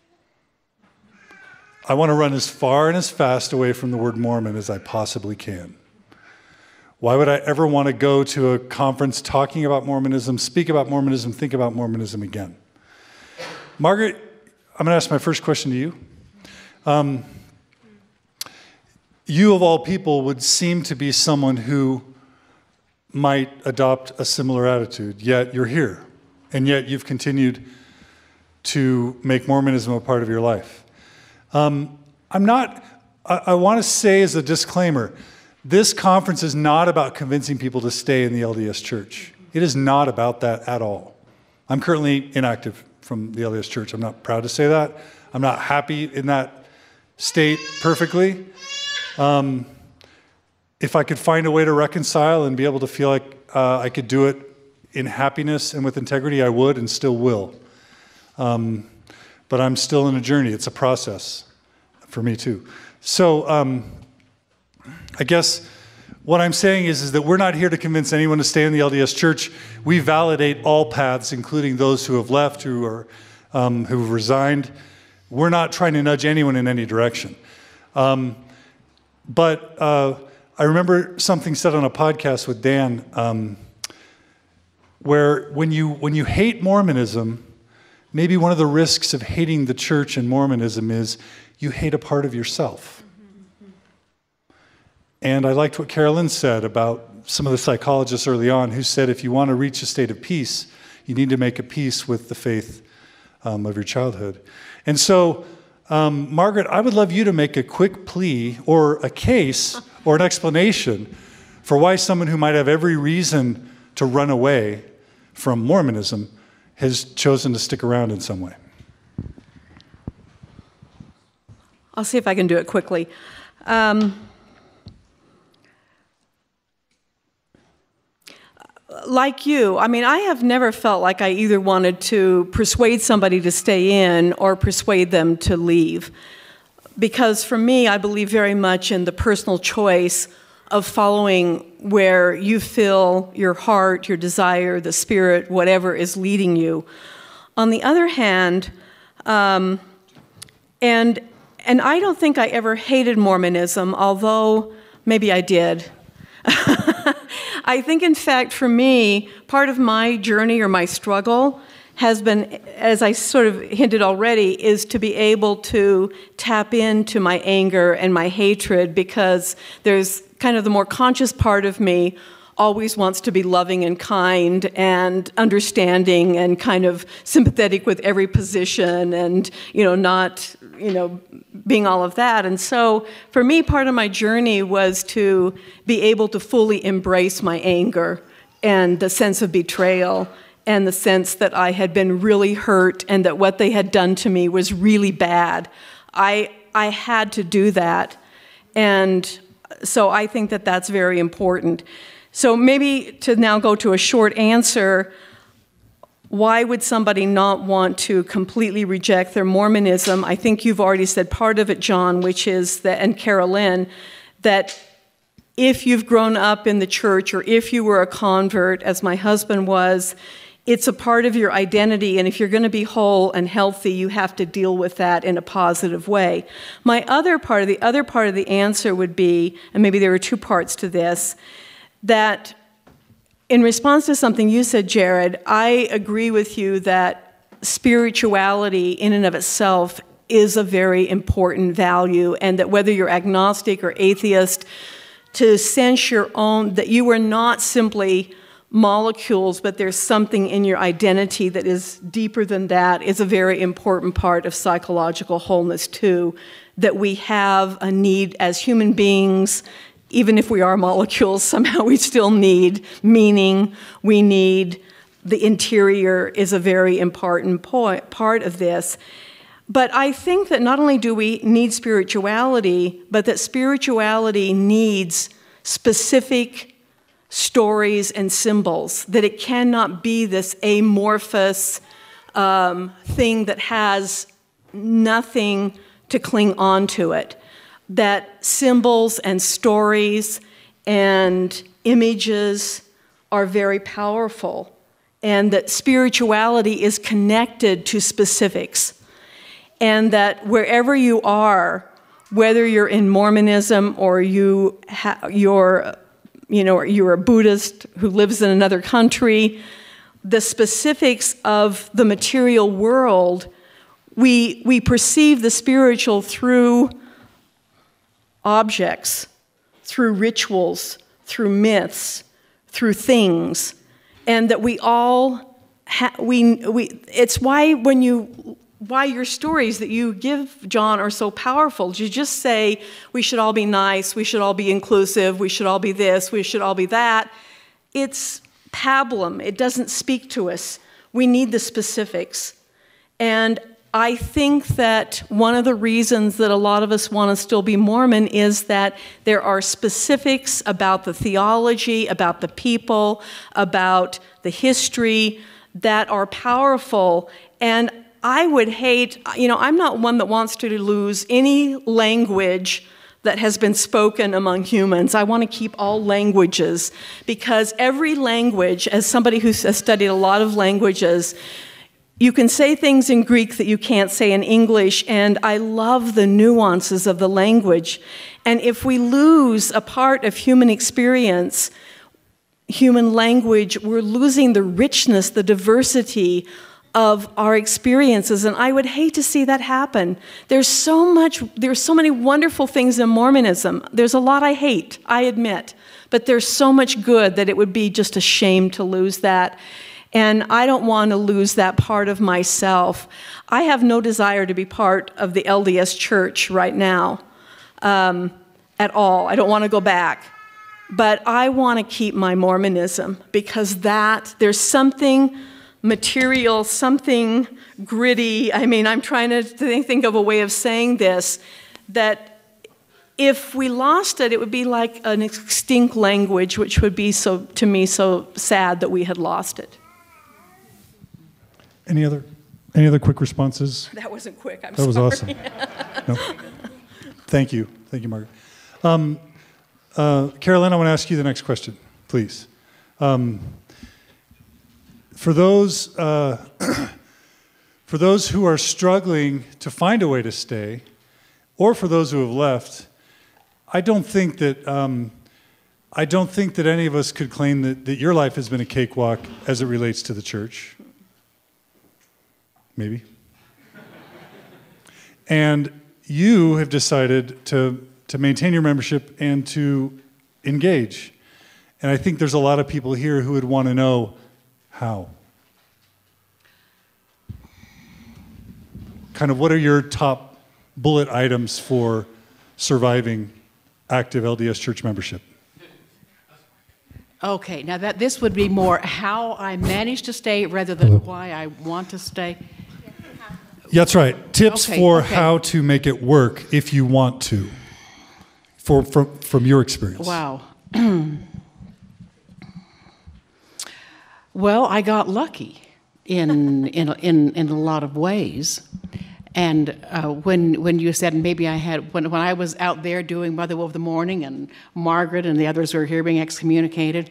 S3: I want to run as far and as fast away from the word Mormon as I possibly can. Why would I ever want to go to a conference talking about Mormonism, speak about Mormonism, think about Mormonism again? Margaret, I'm going to ask my first question to you. You, of all people, would seem to be someone who might adopt a similar attitude, yet you're here, and yet you've continued to make Mormonism a part of your life. I want to say as a disclaimer, this conference is not about convincing people to stay in the LDS Church. It is not about that at all. I'm currently inactive from the LDS Church. I'm not proud to say that. I'm not happy in that state perfectly. If I could find a way to reconcile and be able to feel like I could do it in happiness and with integrity, I would and still will. But I'm still in a journey. It's a process for me too. So I guess what I'm saying is that we're not here to convince anyone to stay in the LDS Church. We validate all paths, including those who have left, who've resigned. We're not trying to nudge anyone in any direction. But I remember something said on a podcast with Dan, where when you hate Mormonism, maybe one of the risks of hating the church and Mormonism is you hate a part of yourself. And I liked what Carol Lynn said about some of the psychologists early on who said if you want to reach a state of peace, you need to make a peace with the faith of your childhood. And so, Margaret, I would love you to make a quick plea or a case or an explanation for why someone who might have every reason to run away from Mormonism has chosen to stick around in some way.
S5: I'll see if I can do it quickly. Like you, I mean, I have never felt like I either wanted to persuade somebody to stay in or persuade them to leave. Because for me, I believe very much in the personal choice of following where you feel your heart, your desire, the spirit, whatever is leading you. On the other hand, and I don't think I ever hated Mormonism, although maybe I did. I think, in fact, for me, part of my journey or my struggle has been, as I sort of hinted already, is to be able to tap into my anger and my hatred, because there's kind of the more conscious part of me always wants to be loving and kind and understanding and kind of sympathetic with every position and, not, being all of that. And so for me, part of my journey was to be able to fully embrace my anger and the sense of betrayal and the sense that I had been really hurt and that what they had done to me was really bad. I had to do that. And so I think that that's very important. So maybe to now go to a short answer, why would somebody not want to completely reject their Mormonism? I think you've already said part of it, John, which is that, and Carol Lynn, that if you've grown up in the church or if you were a convert, as my husband was, it's a part of your identity, and if you're going to be whole and healthy, you have to deal with that in a positive way. The other part of the answer would be, and maybe there are two parts to this, that in response to something you said, Jared, I agree with you that spirituality in and of itself is a very important value, and that whether you're agnostic or atheist, to sense your own, that you are not simply molecules, but there's something in your identity that is deeper than that, is a very important part of psychological wholeness too, that we have a need as human beings. Even if we are molecules, somehow we still need meaning. We need the interior is a very important part of this. But I think that not only do we need spirituality, but that spirituality needs specific stories and symbols, that it cannot be this amorphous thing that has nothing to cling on to it, that symbols and stories and images are very powerful, and that spirituality is connected to specifics, and that wherever you are, whether you're in Mormonism or you're a Buddhist who lives in another country, the specifics of the material world, we perceive the spiritual through objects, through rituals, through myths, through things, and that we all it's why your stories that you give, John, are so powerful. You just say we should all be nice, we should all be inclusive, we should all be this, we should all be that. It's pablum. It doesn't speak to us. We need the specifics. And I think that one of the reasons that a lot of us want to still be Mormon is that there are specifics about the theology, about the people, about the history that are powerful. And I would hate, I'm not one that wants to lose any language that has been spoken among humans. I want to keep all languages, because every language, as somebody who has studied a lot of languages, you can say things in Greek that you can't say in English, and I love the nuances of the language. And if we lose a part of human experience, human language, we're losing the richness, the diversity of our experiences, and I would hate to see that happen. There's so many wonderful things in Mormonism. There's a lot I hate, I admit, but there's so much good that it would be just a shame to lose that. And I don't want to lose that part of myself. I have no desire to be part of the LDS Church right now at all. I don't want to go back. But I want to keep my Mormonism, because there's something material, something gritty. I mean, I'm trying to think of a way of saying this, that if we lost it, it would be like an extinct language, which would be, to me, so sad that we had lost it.
S3: Any other quick responses?
S5: That wasn't quick, I'm
S3: sorry. That was awesome. No. Thank you, Margaret. Carol Lynn, I want to ask you the next question, please. For those who are struggling to find a way to stay, or for those who have left, I don't think that any of us could claim that your life has been a cakewalk as it relates to the church. Maybe. And you have decided to maintain your membership and to engage. And I think there's a lot of people here who would want to know how. Kind of what are your top bullet items for surviving active LDS church membership?
S8: Okay, now this would be more how I managed to stay rather than why I want to stay.
S3: Yeah, that's right. Tips for how to make it work if you want to, from your experience.
S8: Wow. Well, I got lucky in a lot of ways. And when you said maybe I had, when I was out there doing Mother of the Morning and Margaret and the others were here being excommunicated,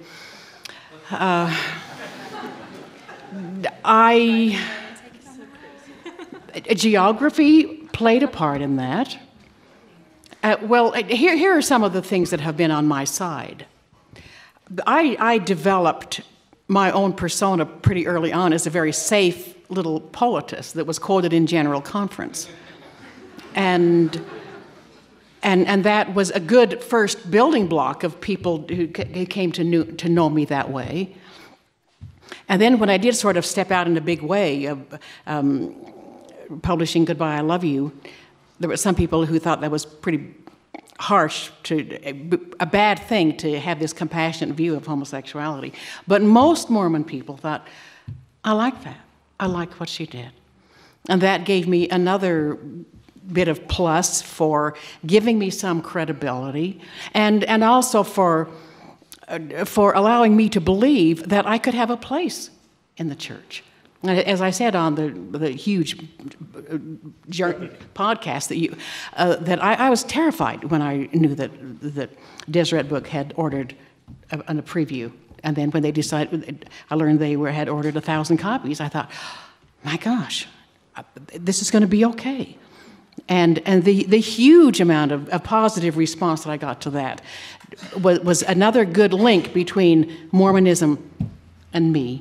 S8: geography played a part in that. Well, here are some of the things that have been on my side. I developed my own persona pretty early on as a very safe little poetess that was quoted in General Conference. And that was a good first building block of people who came to know me that way. And then when I did sort of step out in a big way of publishing Goodbye, I Love You, there were some people who thought that was pretty harsh, a bad thing to have this compassionate view of homosexuality. But most Mormon people thought, I like that. I like what she did. And that gave me another bit of plus for giving me some credibility, and also for allowing me to believe that I could have a place in the church. As I said on the huge podcast that I was terrified when I knew that Deseret Book had ordered a preview, and then when they decided, I learned they had ordered 1,000 copies. I thought, my gosh, this is going to be okay. And the huge amount of positive response that I got to that was another good link between Mormonism and me.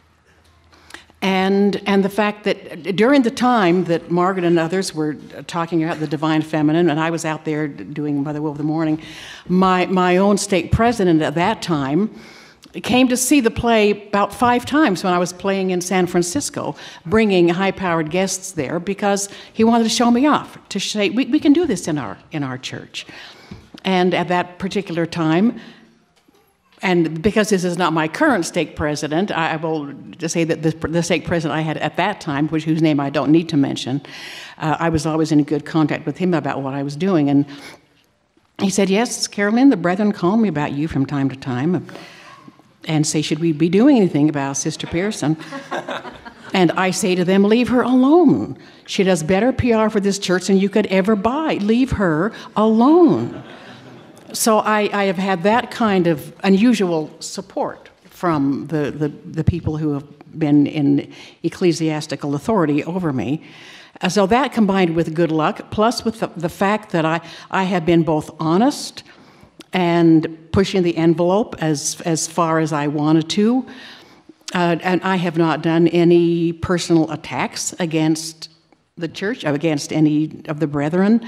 S8: And the fact that during the time that Margaret and others were talking about the divine feminine, and I was out there doing By the Will of the Morning, my own stake president at that time came to see the play about 5 times when I was playing in San Francisco, bringing high-powered guests there because he wanted to show me off, to say, we can do this in our church. And at that particular time, and because this is not my current stake president, I will just say that the stake president I had at that time, whose name I don't need to mention, I was always in good contact with him about what I was doing. And he said, yes, Carol Lynn, the brethren call me about you from time to time and say, should we be doing anything about Sister Pearson? And I say to them, leave her alone. She does better PR for this church than you could ever buy. Leave her alone. So I have had that kind of unusual support from the people who have been in ecclesiastical authority over me. So that combined with good luck, plus with the fact that I have been both honest and pushing the envelope as far as I wanted to. And I have not done any personal attacks against the church, against any of the brethren.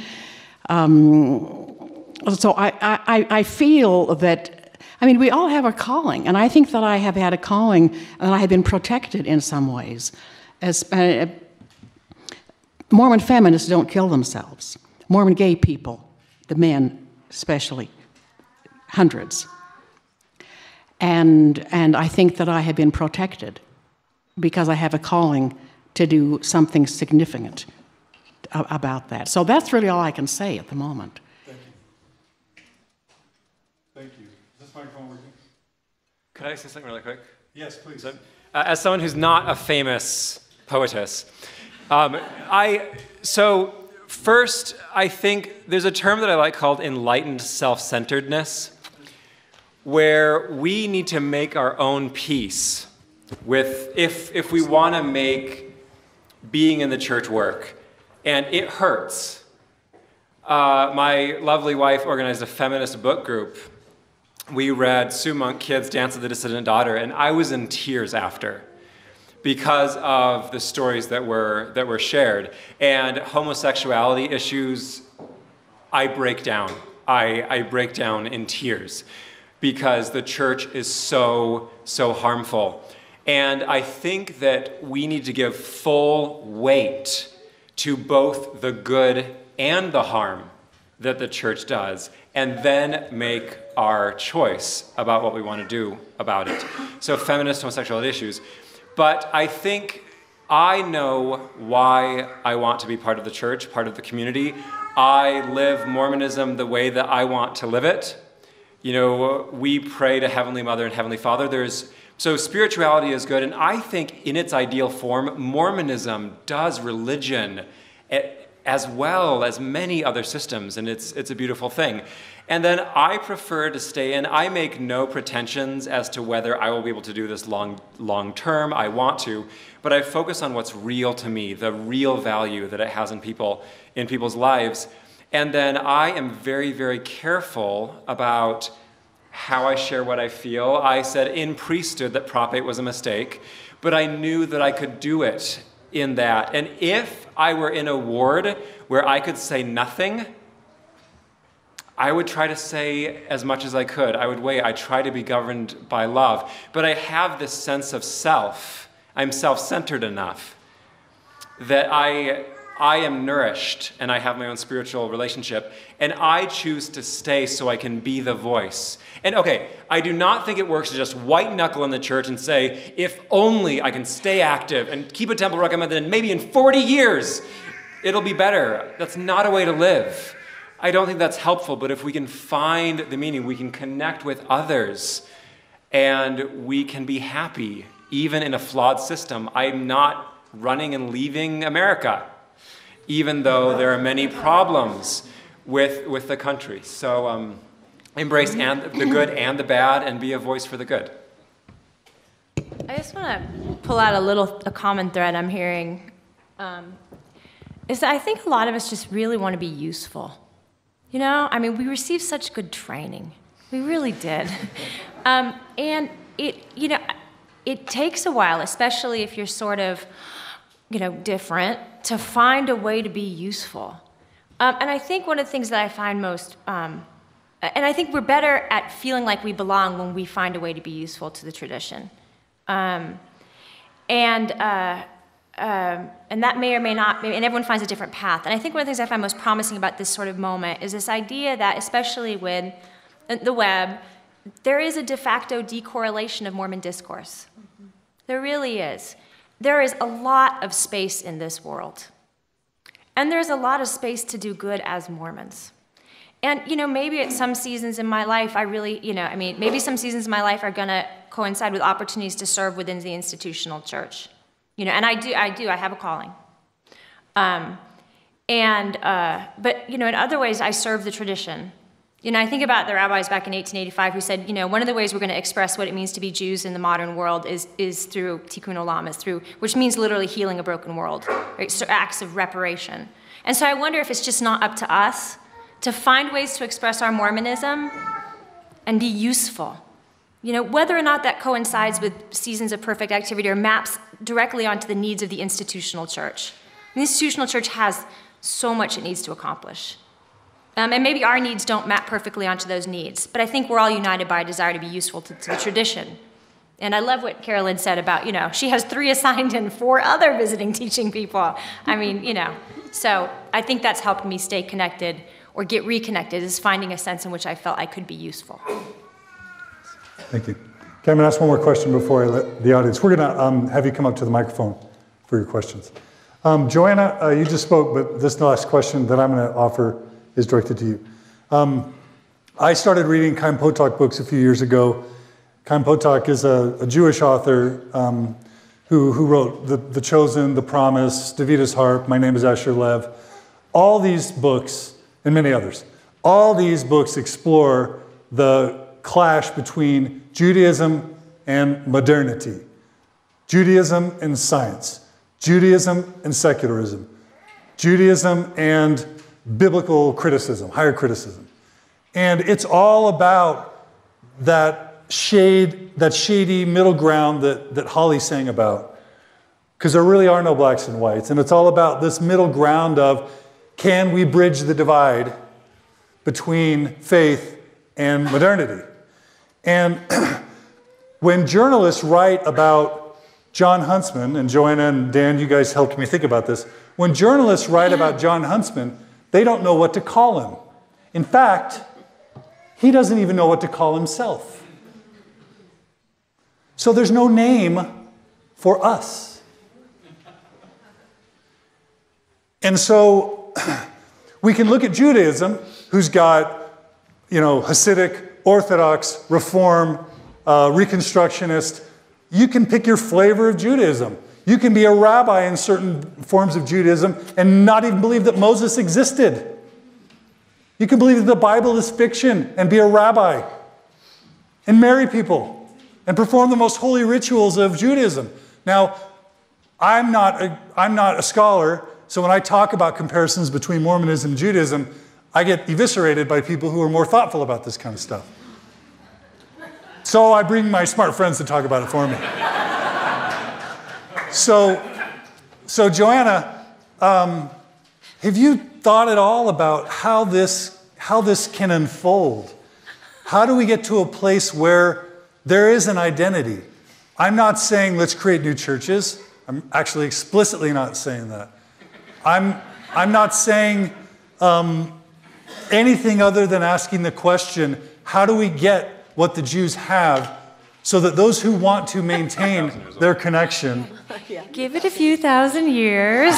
S8: So I feel that, I mean, we all have a calling, and I think that I have had a calling, and I have been protected in some ways. As Mormon feminists don't kill themselves. Mormon gay people, the men especially, hundreds. And I think that I have been protected because I have a calling to do something significant about that. So that's really all I can say at the moment.
S3: Thank you. Thank you. Is this microphone working?
S6: Could I say something really quick?
S3: Yes, please.
S6: So, as someone who's not a famous poetess, so first, I think there's a term that I like called enlightened self-centeredness, where we need to make our own peace with, if we want to make being in the church work, and it hurts. My lovely wife organized a feminist book group. We read Sue Monk Kidd's Dance of the Dissident Daughter, and I was in tears after, because of the stories that were shared. And homosexuality issues, I break down. I break down in tears because the church is so harmful. And I think that we need to give full weight to both the good and the harm that the church does, and then make our choice about what we want to do about it. So feminist homosexuality issues. But I think I know why I want to be part of the church, part of the community. I live Mormonism the way that I want to live it. You know, we pray to Heavenly Mother and Heavenly Father. So spirituality is good, and I think in its ideal form, Mormonism does religion as well as many other systems, and it's a beautiful thing. And then I prefer to stay in. I make no pretensions as to whether I will be able to do this long term. I want to, but I focus on what's real to me, the real value that it has in people's lives. And then I am very, very careful about how I share what I feel. I said in priesthood that Prop 8 was a mistake, but I knew that I could do it in that. And if I were in a ward where I could say nothing, I would try to say as much as I could. I would wait. I try to be governed by love. But I have this sense of self. I'm self-centered enough that I am nourished and I have my own spiritual relationship, and I choose to stay so I can be the voice. And okay, I do not think it works to just white knuckle in the church and say, if only I can stay active and keep a temple recommended, and maybe in 40 years it'll be better. That's not a way to live. I don't think that's helpful, but if we can find the meaning, we can connect with others, and we can be happy, even in a flawed system. I'm not running and leaving America, even though there are many problems with the country. So embrace the good and the bad, and be a voice for the good.
S7: I just want to pull out a common thread I'm hearing, is that I think a lot of us just really want to be useful. You know, I mean, we received such good training. We really did. And it takes a while, especially if you're sort of, different, to find a way to be useful. And I think one of the things that I find most, and I think we're better at feeling like we belong when we find a way to be useful to the tradition. And that may or may not, and everyone finds a different path. And I think one of the things I find most promising about this sort of moment is this idea that, especially with the web, there is a de facto decorrelation of Mormon discourse. There really is. There is a lot of space in this world. And there's a lot of space to do good as Mormons. And, maybe at some seasons in my life, maybe some seasons in my life are going to coincide with opportunities to serve within the institutional church. And I have a calling. But in other ways, I serve the tradition. I think about the rabbis back in 1885 who said, one of the ways we're going to express what it means to be Jews in the modern world is through tikkun olam, which means literally healing a broken world, right? So acts of reparation. And so I wonder if it's just not up to us to find ways to express our Mormonism and be useful. Whether or not that coincides with seasons of perfect activity or maps directly onto the needs of the institutional church. The institutional church has so much it needs to accomplish. And maybe our needs don't map perfectly onto those needs, but I think we're all united by a desire to be useful to the tradition. And I love what Carol Lynn said about, she has 3 assigned and 4 other visiting teaching people. So I think that's helped me stay connected or get reconnected, is finding a sense in which I felt I could be useful.
S3: Thank you. Okay, I'm going to ask one more question before I let the audience. We're going to have you come up to the microphone for your questions. Joanna, you just spoke, but this last question that I'm going to offer is directed to you. I started reading Chaim Potok books a few years ago. Chaim Potok is a Jewish author who wrote The Chosen, The Promise, Davida's Harp, My Name is Asher Lev. All these books, and many others, all these books explore the clash between Judaism and modernity, Judaism and science, Judaism and secularism, Judaism and biblical criticism, higher criticism. And it's all about that shady middle ground that Holly sang about, because there really are no blacks and whites. And it's all about this middle ground of, can we bridge the divide between faith and modernity? And when journalists write about John Huntsman, and Joanna and Dan, you guys helped me think about this. When journalists write about John Huntsman, they don't know what to call him. In fact, he doesn't even know what to call himself. So there's no name for us. And so we can look at Judaism, who's got, Hasidic, Orthodox, Reform, Reconstructionist. You can pick your flavor of Judaism. You can be a rabbi in certain forms of Judaism and not even believe that Moses existed. You can believe that the Bible is fiction and be a rabbi and marry people and perform the most holy rituals of Judaism. Now, I'm not a scholar, so when I talk about comparisons between Mormonism and Judaism, I get eviscerated by people who are more thoughtful about this kind of stuff. So I bring my smart friends to talk about it for me. So Joanna, have you thought at all about how this can unfold? How do we get to a place where there is an identity? I'm not saying let's create new churches. I'm actually explicitly not saying that. I'm not saying anything other than asking the question, how do we get what the Jews have so that those who want to maintain their connection...
S7: Give it a few thousand years.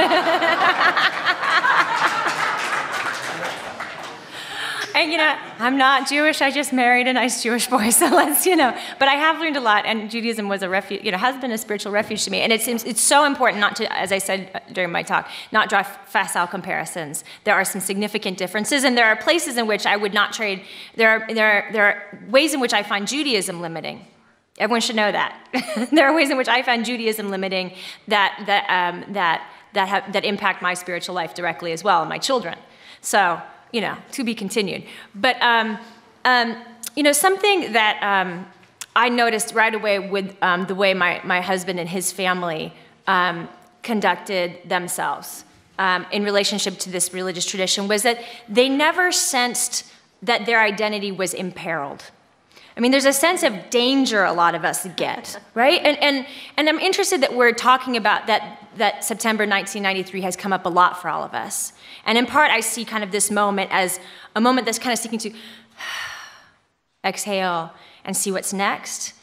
S7: And, you know, I'm not Jewish. I just married a nice Jewish boy, so let's, you know. But I have learned a lot, and Judaism was a refuge, you know, has been a spiritual refuge to me. And it's so important not to, as I said during my talk, not draw facile comparisons. There are some significant differences, and there are places in which I would not trade. There are ways in which I find Judaism limiting. Everyone should know that. There are ways in which I find Judaism limiting that impact my spiritual life directly as well, and my children. So, you know, to be continued. But, you know, something that I noticed right away with the way my husband and his family conducted themselves in relationship to this religious tradition was that they never sensed that their identity was imperiled. I mean, there's a sense of danger a lot of us get, right? And I'm interested that we're talking about that September 1993 has come up a lot for all of us. And in part, I see kind of this moment as a moment that's kind of seeking to exhale and see what's next.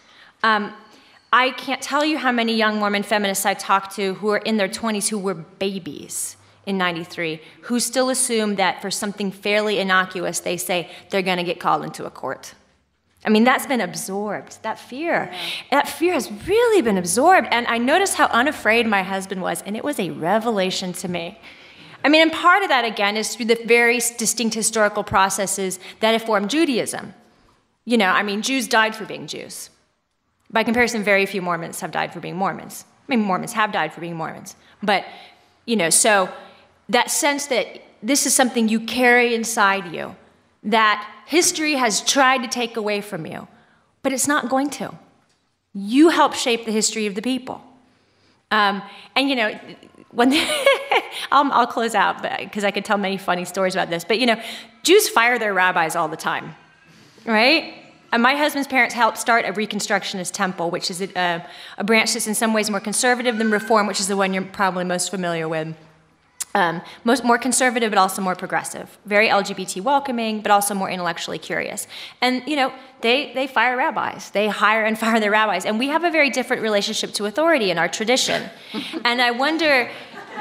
S7: I can't tell you how many young Mormon feminists I talked to who are in their 20s who were babies in 93, who still assume that for something fairly innocuous, they say they're going to get called into a court. I mean, that's been absorbed, that fear. That fear has really been absorbed. And I noticed how unafraid my husband was, and it was a revelation to me. I mean, and part of that, again, is through the very distinct historical processes that have formed Judaism. You know, I mean, Jews died for being Jews. By comparison, very few Mormons have died for being Mormons. I mean, Mormons have died for being Mormons. But, you know, so that sense that this is something you carry inside you, that history has tried to take away from you, but it's not going to. You help shape the history of the people. And, you know, when I'll close out because I could tell many funny stories about this, but, you know, Jews fire their rabbis all the time, right? And my husband's parents helped start a Reconstructionist temple, which is a branch that's in some ways more conservative than Reform, which is the one you're probably most familiar with. More conservative, but also more progressive. Very LGBT welcoming, but also more intellectually curious. And, you know, they fire rabbis. They hire and fire their rabbis. And we have a very different relationship to authority in our tradition. And I wonder,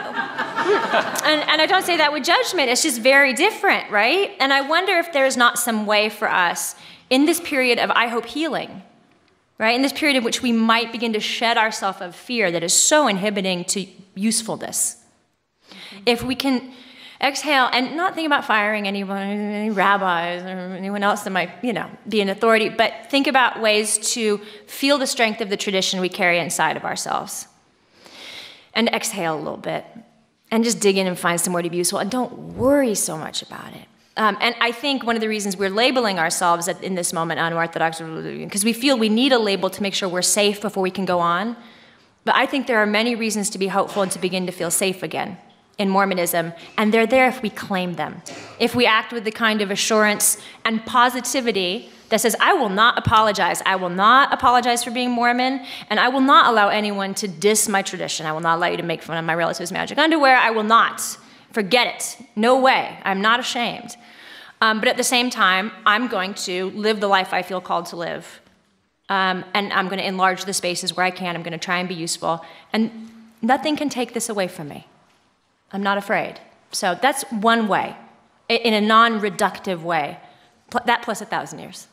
S7: and I don't say that with judgment, it's just very different, right? And I wonder if there's not some way for us in this period of, I hope, healing, right? In this period in which we might begin to shed ourselves of fear that is so inhibiting to usefulness. If we can exhale and not think about firing anyone, any rabbis or anyone else that might, you know, be an authority, but think about ways to feel the strength of the tradition we carry inside of ourselves. And exhale a little bit and just dig in and find somewhere to be useful and don't worry so much about it. And I think one of the reasons we're labeling ourselves in this moment unorthodox, because we feel we need a label to make sure we're safe before we can go on. But I think there are many reasons to be hopeful and to begin to feel safe again in Mormonism, and they're there if we claim them. If we act with the kind of assurance and positivity that says, I will not apologize. I will not apologize for being Mormon, and I will not allow anyone to diss my tradition. I will not allow you to make fun of my relatives' magic underwear. I will not. Forget it. No way. I'm not ashamed. But at the same time, I'm going to live the life I feel called to live. And I'm going to enlarge the spaces where I can. I'm going to try and be useful. And nothing can take this away from me. I'm not afraid. So that's one way, in a non-reductive way. That plus 1,000 years.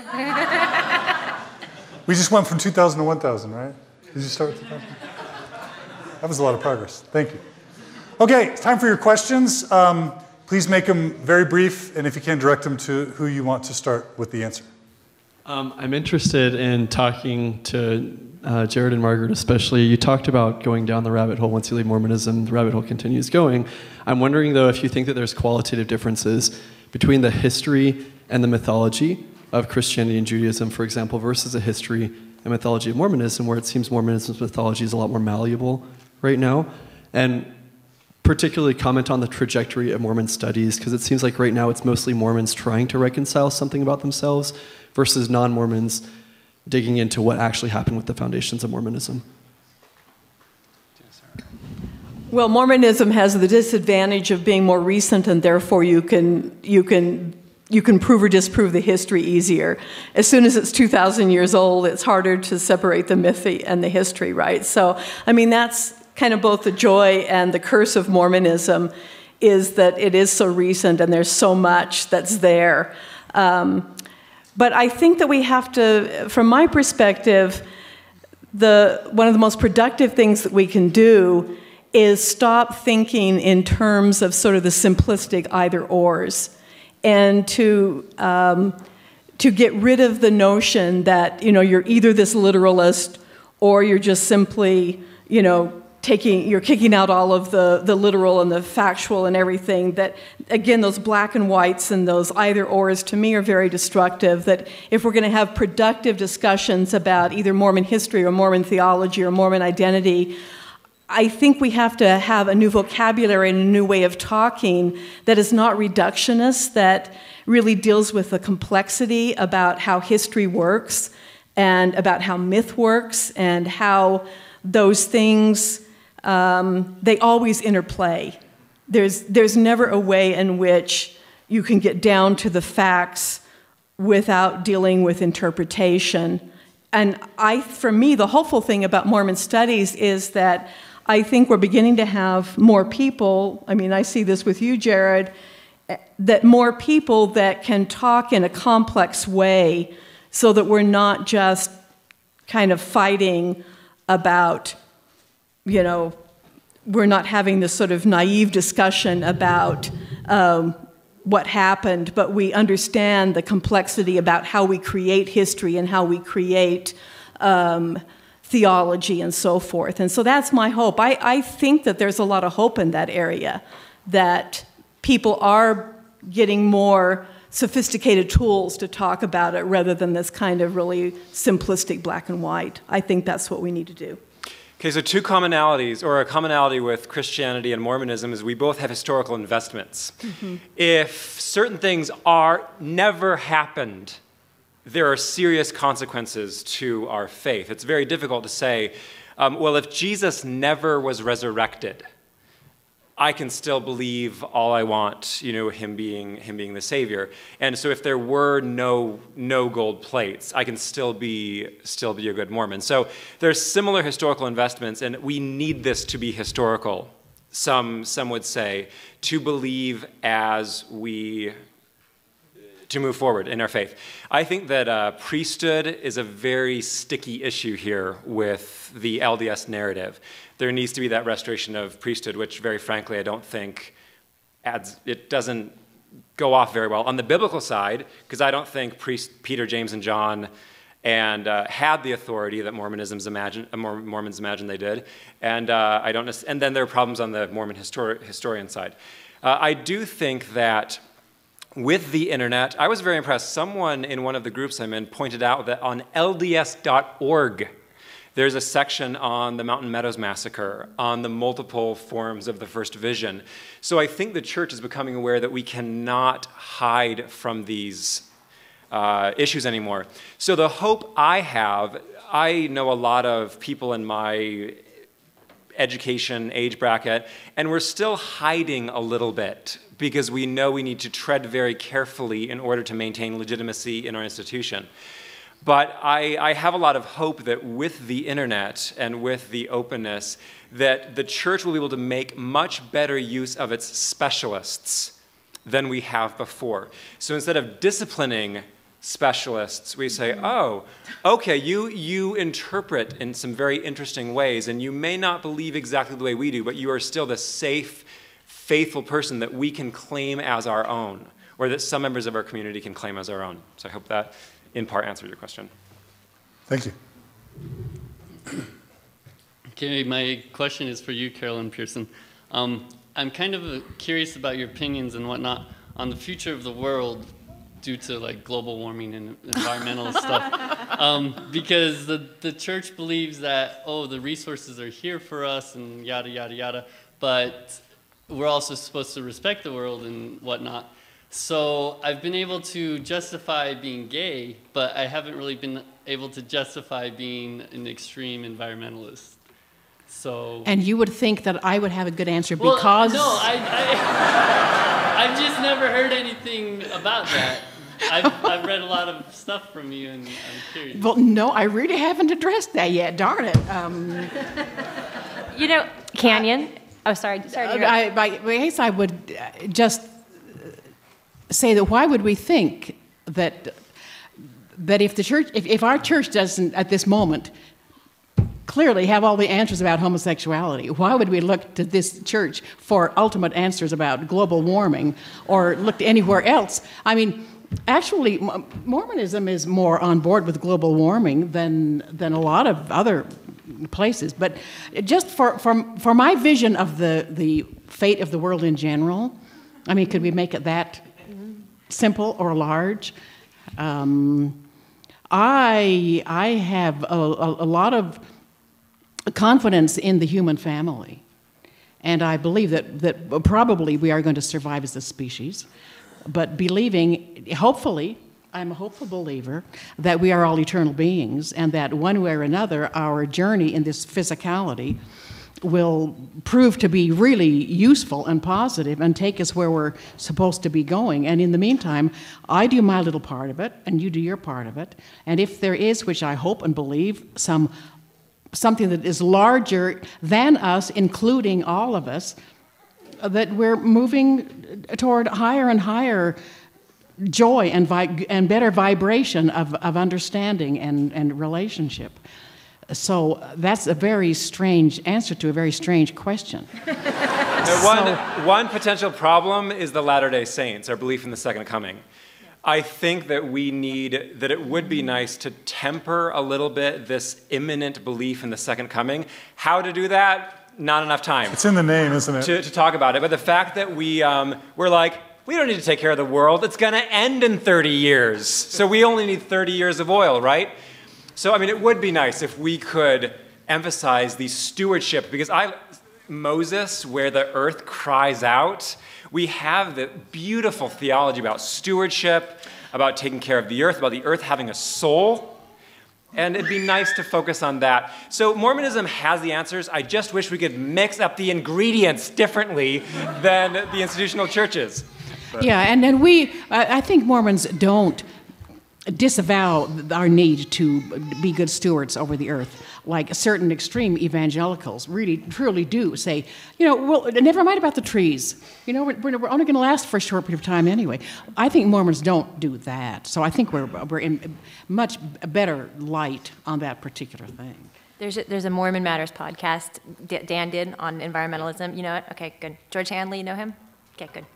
S3: We just went from 2,000 to 1,000, right? Did you start with 2,000? That was a lot of progress. Thank you. Okay, it's time for your questions. Please make them very brief, and if you can, direct them to who you want to start with the answer.
S9: I'm interested in talking to Jared and Margaret especially. You talked about going down the rabbit hole. Once you leave Mormonism, the rabbit hole continues going. I'm wondering, though, if you think that there's qualitative differences between the history and the mythology of Christianity and Judaism, for example, versus the history and mythology of Mormonism, where it seems Mormonism's mythology is a lot more malleable right now. And particularly comment on the trajectory of Mormon studies, because it seems like right now it's mostly Mormons trying to reconcile something about themselves versus non-Mormons digging into what actually happened with the foundations of Mormonism.
S5: Well, Mormonism has the disadvantage of being more recent, and therefore you can prove or disprove the history easier. As soon as it's 2,000 years old, it's harder to separate the myth and the history, right? So, I mean, that's kind of both the joy and the curse of Mormonism, is that it is so recent and there's so much that's there. But I think that we have to, from my perspective, one of the most productive things that we can do is stop thinking in terms of sort of the simplistic either-ors, and to get rid of the notion that, you know, you're either this literalist or you're just simply, you know, you're kicking out all of the literal and the factual and everything. That, again, those black and whites and those either-ors to me are very destructive. That if we're going to have productive discussions about either Mormon history or Mormon theology or Mormon identity, I think we have to have a new vocabulary and a new way of talking that is not reductionist, that really deals with the complexity about how history works and about how myth works and how those things, they always interplay. There's never a way in which you can get down to the facts without dealing with interpretation. And for me, the hopeful thing about Mormon studies is that I think we're beginning to have more people, I mean, I see this with you, Jared, that more people that can talk in a complex way so that we're not just kind of fighting about, you know, we're not having this sort of naive discussion about what happened, but we understand the complexity about how we create history and how we create theology and so forth. And so that's my hope. I think that there's a lot of hope in that area, that people are getting more sophisticated tools to talk about it rather than this kind of really simplistic black and white. I think that's what we need to do.
S6: Okay, so two commonalities, or a commonality with Christianity and Mormonism, is we both have historical investments. Mm-hmm. If certain things never happened, there are serious consequences to our faith. It's very difficult to say, well, if Jesus never was resurrected, I can still believe all I want, you know, him being the Savior. And so if there were no gold plates, I can still be a good Mormon. So there's similar historical investments, and we need this to be historical. Some would say, to believe to move forward in our faith. I think that priesthood is a very sticky issue here with the LDS narrative. There needs to be that restoration of priesthood, which very frankly I don't think it doesn't go off very well. On the biblical side, because I don't think Peter, James, and John had the authority that Mormons imagine they did, and and then there are problems on the Mormon historian side. I do think that with the internet, I was very impressed. Someone in one of the groups I'm in pointed out that on LDS.org, there's a section on the Mountain Meadows Massacre, on the multiple forms of the First Vision. So I think the church is becoming aware that we cannot hide from these issues anymore. So the hope I have, I know a lot of people in my education age bracket, and we're still hiding a little bit because we know we need to tread very carefully in order to maintain legitimacy in our institution. But I have a lot of hope that with the internet and with the openness, that the church will be able to make much better use of its specialists than we have before. So instead of disciplining specialists, we say, oh, okay, you interpret in some very interesting ways, and you may not believe exactly the way we do, but you are still the safe, faithful person that we can claim as our own, or that some members of our community can claim as our own. So I hope that, in part, answered your question.
S2: Thank you.
S10: Okay, my question is for you, Carol Lynn Pearson. I'm kind of curious about your opinions and whatnot on the future of the world due to like global warming and environmental stuff. Because the church believes that, oh, the resources are here for us and yada, yada, yada, but we're also supposed to respect the world and whatnot. So I've been able to justify being gay, but I haven't really been able to justify being an extreme environmentalist. So.
S8: And you would think that I would have a good answer because.
S10: No, I've just never heard anything about that. I've read a lot of stuff from you, and I'm curious.
S8: Well, no, I really haven't addressed that yet. Darn it.
S7: You know, Canyon. Sorry.
S8: I guess I would just say that why would we think that if the church, if our church doesn't at this moment clearly have all the answers about homosexuality, why would we look to this church for ultimate answers about global warming or look to anywhere else? I mean, actually, Mormonism is more on board with global warming than a lot of other places. But just for my vision of the fate of the world in general, I mean, could we make it that simple or large? I have a lot of confidence in the human family, and I believe that probably we are going to survive as a species, but believing, hopefully, I'm a hopeful believer that we are all eternal beings, and that one way or another our journey in this physicality will prove to be really useful and positive and take us where we're supposed to be going. And in the meantime, I do my little part of it, and you do your part of it. And if there is, which I hope and believe, something that is larger than us, including all of us, that we're moving toward higher and higher joy and better vibration of understanding and relationship. So that's a very strange answer to a very strange question.
S6: One potential problem is the Latter-day Saints, our belief in the second coming. I think that it would be nice to temper a little bit this imminent belief in the second coming. How to do that? Not enough time.
S3: It's in the name, isn't it?
S6: To talk about it. But the fact that we're like, we don't need to take care of the world. It's going to end in 30 years. So we only need 30 years of oil, right? So, I mean, it would be nice if we could emphasize the stewardship, because Moses, where the earth cries out, we have the beautiful theology about stewardship, about taking care of the earth, about the earth having a soul, and it'd be nice to focus on that. So Mormonism has the answers. I just wish we could mix up the ingredients differently than the institutional churches. But.
S8: Yeah, and then I think Mormons don't disavow our need to be good stewards over the earth, like certain extreme evangelicals really truly do say, well, never mind about the trees. We're only going to last for a short period of time anyway. I think Mormons don't do that, so I think we're in much better light on that particular thing.
S7: There's a Mormon Matters podcast Dan did on environmentalism. You know it? Okay, good. George Hanley, you know him? Okay, good.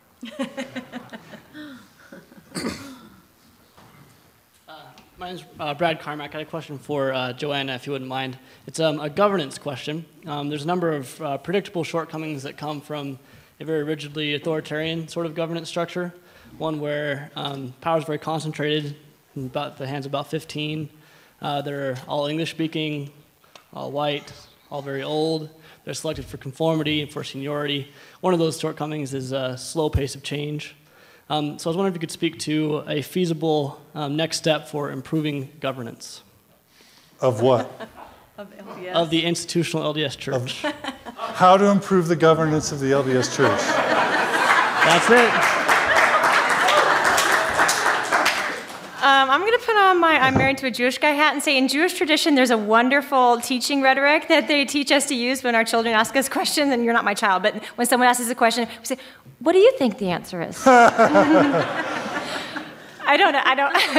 S11: My name's Brad Carmack. I had a question for Joanna, if you wouldn't mind. It's a governance question. There's a number of predictable shortcomings that come from a very rigidly authoritarian sort of governance structure, one where power is very concentrated in the hands of about 15. They're all English-speaking, all white, all very old. They're selected for conformity and for seniority. One of those shortcomings is a slow pace of change. So I was wondering if you could speak to a feasible next step for improving governance.
S3: Of what?
S5: Of LDS.
S11: Of the institutional LDS Church.
S3: How to improve the governance of the LDS Church.
S11: That's it.
S7: I'm going to put on my I'm married to a Jewish guy hat and say, in Jewish tradition, there's a wonderful teaching rhetoric that they teach us to use when our children ask us questions, and you're not my child, but when someone asks us a question, we say, what do you think the answer is? I don't know.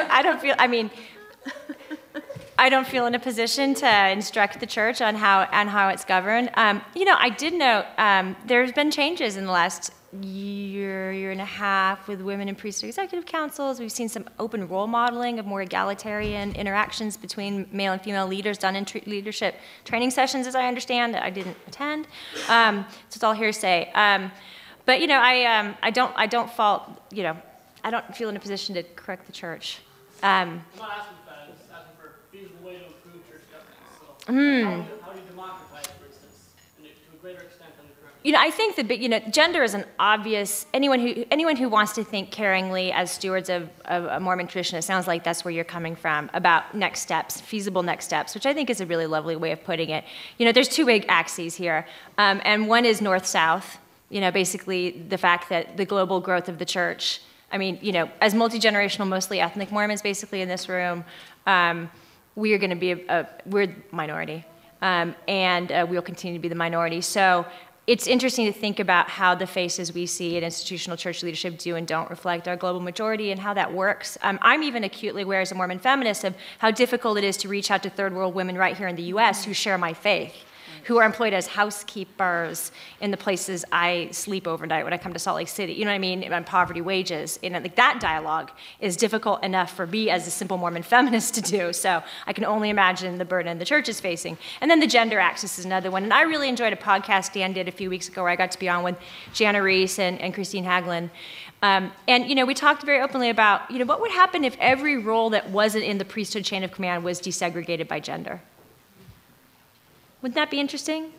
S7: I don't feel in a position to instruct the church on how it's governed. I did note there's been changes in the last year and a half with women in priesthood executive councils. We've seen some open role modeling of more egalitarian interactions between male and female leaders done in leadership training sessions, as I understand, that I didn't attend. So it's all hearsay. But I don't feel in a position to correct the church.
S11: I'm not asking for that. I'm just asking for a feasible way to improve church governance. So how do you democratize, for instance, to a greater extent than the current
S7: I think that gender is an obvious. Anyone who wants to think caringly as stewards of a Mormon tradition, it sounds like that's where you're coming from about next steps, feasible next steps, which I think is a really lovely way of putting it. There's two big axes here, and one is north-south. Basically the fact that the global growth of the church. As multi-generational, mostly ethnic Mormons, basically in this room, we are going to be we're minority, and we'll continue to be the minority. So. It's interesting to think about how the faces we see in institutional church leadership do and don't reflect our global majority and how that works. I'm even acutely aware as a Mormon feminist of how difficult it is to reach out to third world women right here in the US who share my faith, who are employed as housekeepers in the places I sleep overnight when I come to Salt Lake City, you know what I mean, on poverty wages. That dialogue is difficult enough for me as a simple Mormon feminist to do, so I can only imagine the burden the church is facing. And then the gender axis is another one, and I really enjoyed a podcast Dan did a few weeks ago where I got to be on with Jana Reese and Christine Hagelin. We talked very openly about, what would happen if every role that wasn't in the priesthood chain of command was desegregated by gender? Wouldn't that be interesting?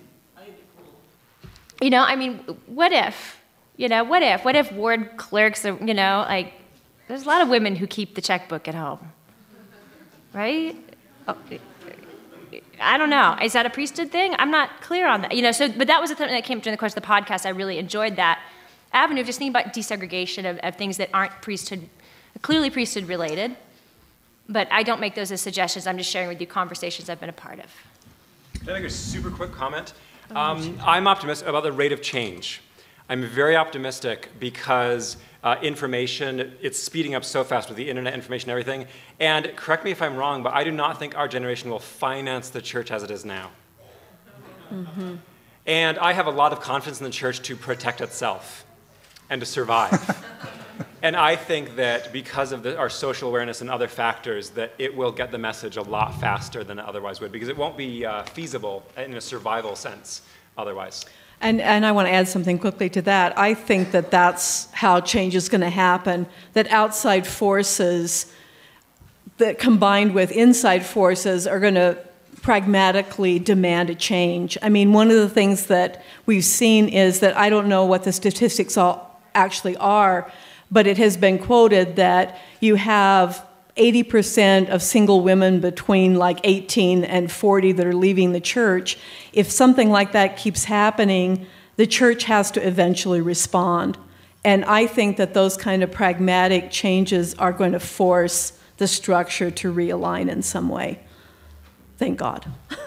S7: What if? What if ward clerks are, there's a lot of women who keep the checkbook at home, right? Oh, I don't know. Is that a priesthood thing? I'm not clear on that. But that was something that came during the course of the podcast. I really enjoyed that avenue of just thinking about desegregation of things that aren't clearly priesthood related. But I don't make those as suggestions. I'm just sharing with you conversations I've been a part of.
S6: Can I make a super quick comment? I'm optimistic about the rate of change. I'm very optimistic because information, it's speeding up so fast with the internet, information, everything. And correct me if I'm wrong, but I do not think our generation will finance the church as it is now. Mm-hmm. And I have a lot of confidence in the church to protect itself and to survive. And I think that because of our social awareness and other factors, that it will get the message a lot faster than it otherwise would, because it won't be feasible in a survival sense otherwise.
S5: And I want to add something quickly to that. I think that that's how change is going to happen, that outside forces that combined with inside forces are going to pragmatically demand a change. One of the things that we've seen is that I don't know what the statistics actually are, but it has been quoted that you have 80% of single women between 18 and 40 that are leaving the church. If something like that keeps happening, the church has to eventually respond. And I think that those kind of pragmatic changes are going to force the structure to realign in some way. Thank God.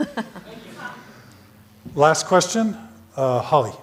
S3: Last question, Holly.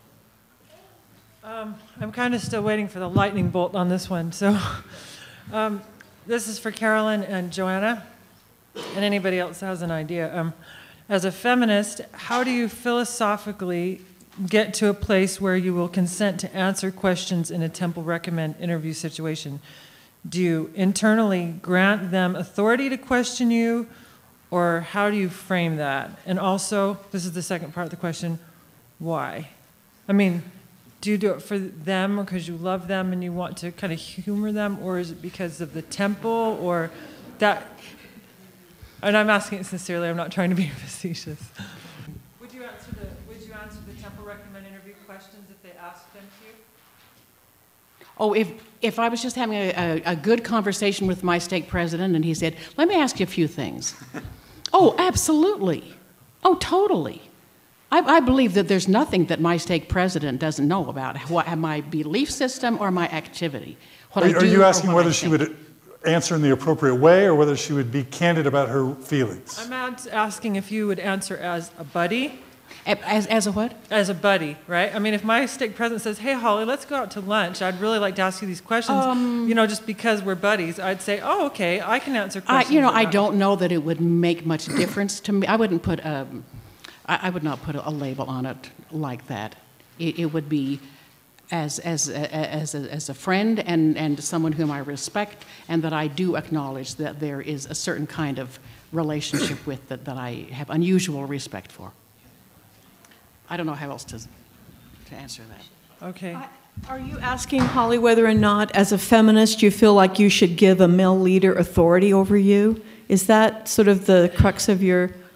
S12: I'm kind of still waiting for the lightning bolt on this one. So this is for Carol Lynn and Joanna, and anybody else has an idea. As a feminist, how do you philosophically get to a place where you will consent to answer questions in a temple recommend interview situation? Do you internally grant them authority to question you, or how do you frame that? And also, this is the second part of the question, why? Do you do it for them or because you love them and you want to kind of humor them, or is it because of the temple or that? And I'm asking it sincerely, I'm not trying to be facetious. Would you answer the temple recommend interview questions if they asked them to you?
S8: Oh, if I was just having a good conversation with my stake president and he said, let me ask you a few things. Oh, absolutely. Oh, totally. I believe that there's nothing that my stake president doesn't know about my belief system or my activity.
S3: Are you asking whether she would answer in the appropriate way or whether she would be candid about her feelings?
S12: I'm asking if you would answer as a buddy.
S8: As a what? As
S12: a buddy, right? If my stake president says, hey, Holly, let's go out to lunch. I'd really like to ask you these questions. Just because we're buddies, I'd say, oh, okay, I can answer questions.
S8: I don't know that it would make much difference to me. I would not put a label on it like that. It would be as a friend and someone whom I respect, and that I do acknowledge that there is a certain kind of relationship with that I have unusual respect for. I don't know how else to answer that.
S12: Okay.
S5: Are you asking, Holly, whether or not, as a feminist, you feel like you should give a male leader authority over you? Is that sort of the crux of your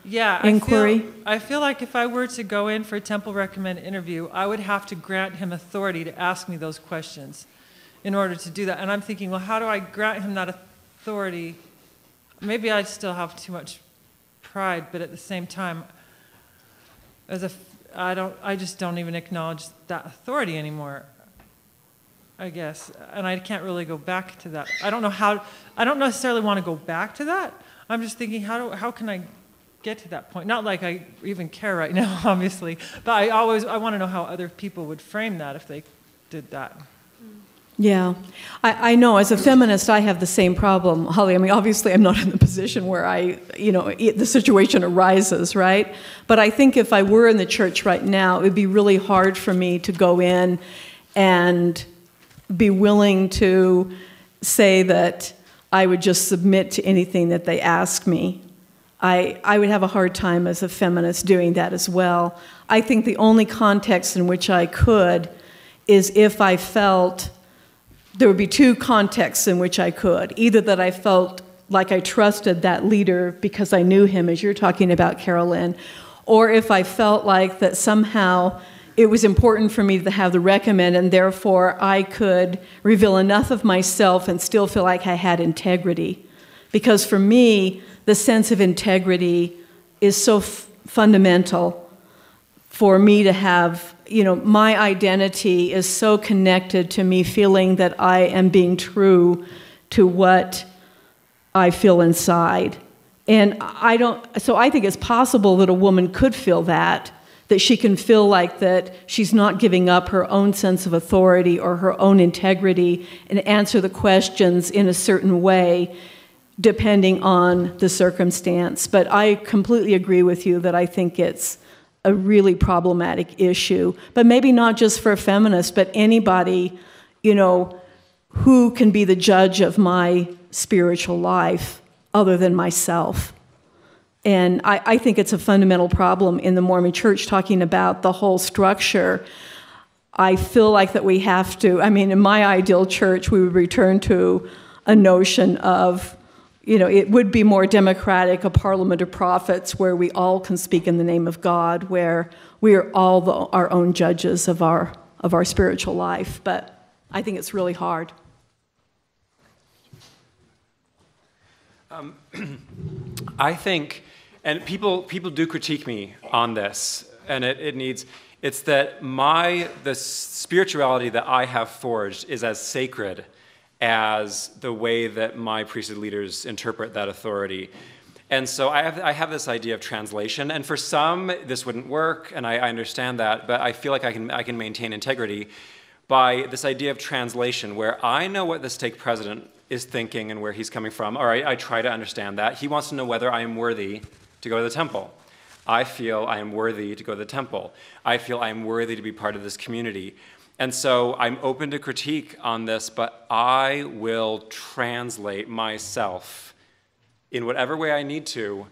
S5: inquiry?
S12: I feel like if I were to go in for a temple recommend interview, I would have to grant him authority to ask me those questions in order to do that. And I'm thinking, well, how do I grant him that authority? Maybe I still have too much pride, but at the same time, I just don't even acknowledge that authority anymore, I guess. And I can't really go back to that. I don't necessarily want to go back to that. I'm just thinking, how can I get to that point? Not like I even care right now, obviously, but I want to know how other people would frame that if they did that.
S5: Yeah, I know. As a feminist, I have the same problem, Holly. I mean, obviously, I'm not in the position where the situation arises, right? But I think if I were in the church right now, it would be really hard for me to go in and be willing to say that I would just submit to anything that they ask me. I would have a hard time as a feminist doing that as well. I think the only context in which I could is if I felt. There would be two contexts in which I could. Either that I felt like I trusted that leader because I knew him, as you're talking about, Carol Lynn, or if I felt like that somehow it was important for me to have the recommend, and therefore I could reveal enough of myself and still feel like I had integrity. Because for me, the sense of integrity is so fundamental for me to have. My identity is so connected to me feeling that I am being true to what I feel inside. And so I think it's possible that a woman could feel that she can feel like that she's not giving up her own sense of authority or her own integrity and answer the questions in a certain way depending on the circumstance. But I completely agree with you that I think it's a really problematic issue, but maybe not just for a feminist, but anybody, who can be the judge of my spiritual life other than myself. And I think it's a fundamental problem in the Mormon Church, talking about the whole structure. I feel like that we have to, in my ideal church, we would return to a notion of, it would be more democratic, a parliament of prophets where we all can speak in the name of God, where we are all our own judges of our spiritual life. But I think it's really hard.
S6: I think, and people do critique me on this, and it's that the spirituality that I have forged is as sacred as the way that my priesthood leaders interpret that authority. And so I have this idea of translation, and for some this wouldn't work, and I understand that, but I feel like I can maintain integrity by this idea of translation, where I know what the stake president is thinking and where he's coming from. All right, I try to understand that. He wants to know whether I am worthy to go to the temple. I feel I am worthy to go to the temple. I feel I am worthy to be part of this community. And so I'm open to critique on this, but I will translate myself in whatever way I need to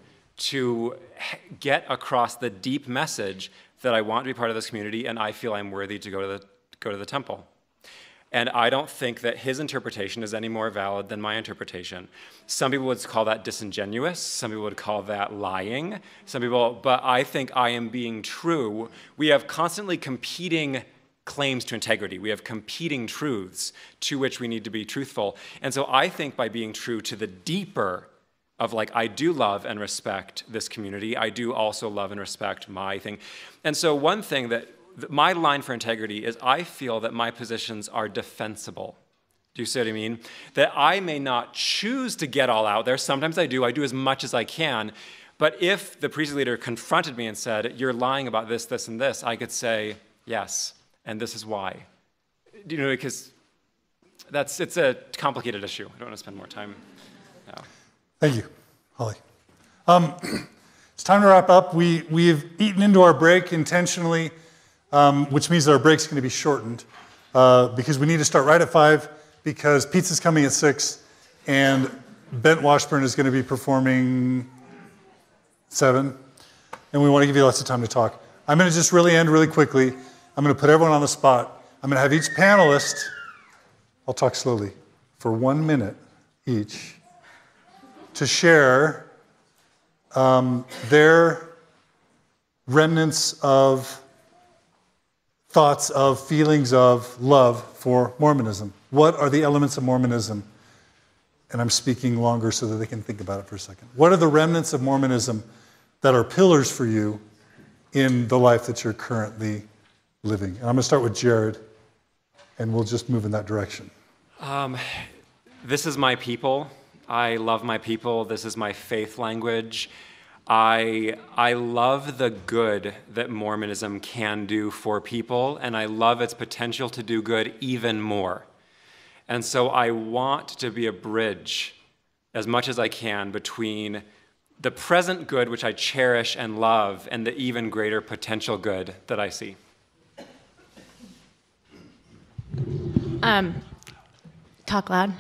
S6: get across the deep message that I want to be part of this community, and I feel I'm worthy to go to the temple. And I don't think that his interpretation is any more valid than my interpretation. Some people would call that disingenuous. Some people would call that lying. But I think I am being true. We have constantly competing claims to integrity. We have competing truths to which we need to be truthful. And so I think by being true to the deeper of I do love and respect this community, I do also love and respect my thing. And so one thing that my line for integrity is I feel that my positions are defensible. Do you see what I mean? That I may not choose to get all out there. Sometimes I do as much as I can. But if the priesthood leader confronted me and said, you're lying about this, this, and this, I could say, yes. And this is why. Because it's a complicated issue. I don't want to spend more time now.
S3: Thank you, Holly. It's time to wrap up. We've eaten into our break intentionally, which means that our break's going to be shortened because we need to start right at 5 because pizza's coming at 6 and Bent Washburn is going to be performing 7. And we want to give you lots of time to talk. I'm going to just really end really quickly. I'm going to put everyone on the spot. I'm going to have each panelist, I'll talk slowly, for 1 minute each, to share their remnants of thoughts of feelings of love for Mormonism. What are the elements of Mormonism? And I'm speaking longer so that they can think about it for a second. What are the remnants of Mormonism that are pillars for you in the life that you're currently living? And I'm going to start with Jared, and we'll just move in that direction.
S6: This is my people. I love my people. This is my faith language. I love the good that Mormonism can do for people, and I love its potential to do good even more. And so I want to be a bridge as much as I can between the present good, which I cherish and love, and the even greater potential good that I see.
S7: Talk loud.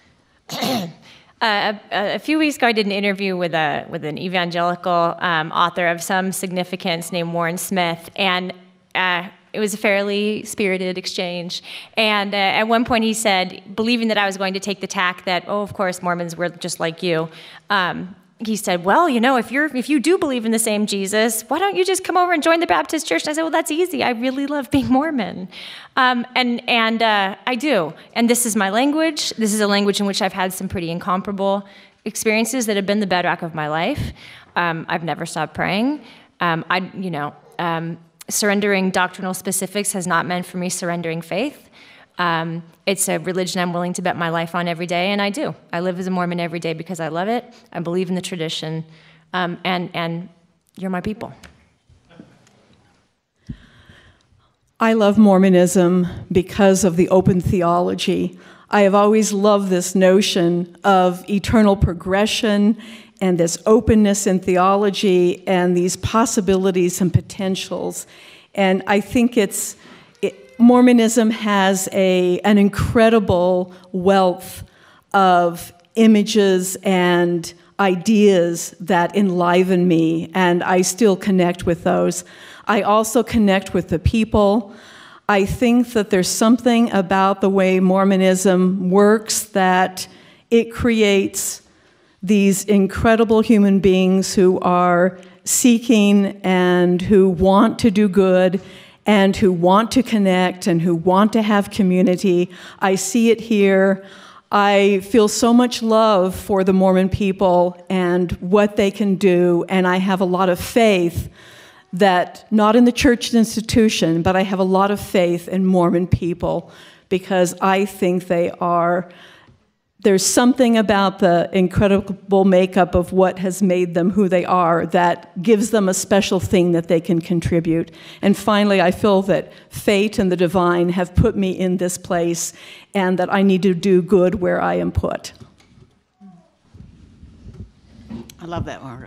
S7: A few weeks ago, I did an interview with an evangelical author of some significance named Warren Smith, and it was a fairly spirited exchange. And at one point, he said, believing that I was going to take the tack that, oh, of course, Mormons were just like you. He said, well, you know, if you do believe in the same Jesus, why don't you just come over and join the Baptist church? And I said, well, that's easy. I really love being Mormon. And I do. And this is my language. This is a language in which I've had some pretty incomparable experiences that have been the bedrock of my life. I've never stopped praying. Surrendering doctrinal specifics has not meant for me surrendering faith. It's a religion I'm willing to bet my life on every day, and I do. I live as a Mormon every day because I love it. I believe in the tradition, and you're my people.
S5: I love Mormonism because of the open theology. I have always loved this notion of eternal progression and this openness in theology and these possibilities and potentials. And I think Mormonism has an incredible wealth of images and ideas that enliven me, and I still connect with those. I also connect with the people. I think that there's something about the way Mormonism works that it creates these incredible human beings who are seeking and who want to do good and who want to connect and who want to have community. I see it here. I feel so much love for the Mormon people and what they can do, and I have a lot of faith that, not in the church institution, but I have a lot of faith in Mormon people because I think there's something about the incredible makeup of what has made them who they are that gives them a special thing that they can contribute. And finally, I feel that fate and the divine have put me in this place and that I need to do good where I am put.
S8: I love that, Margaret.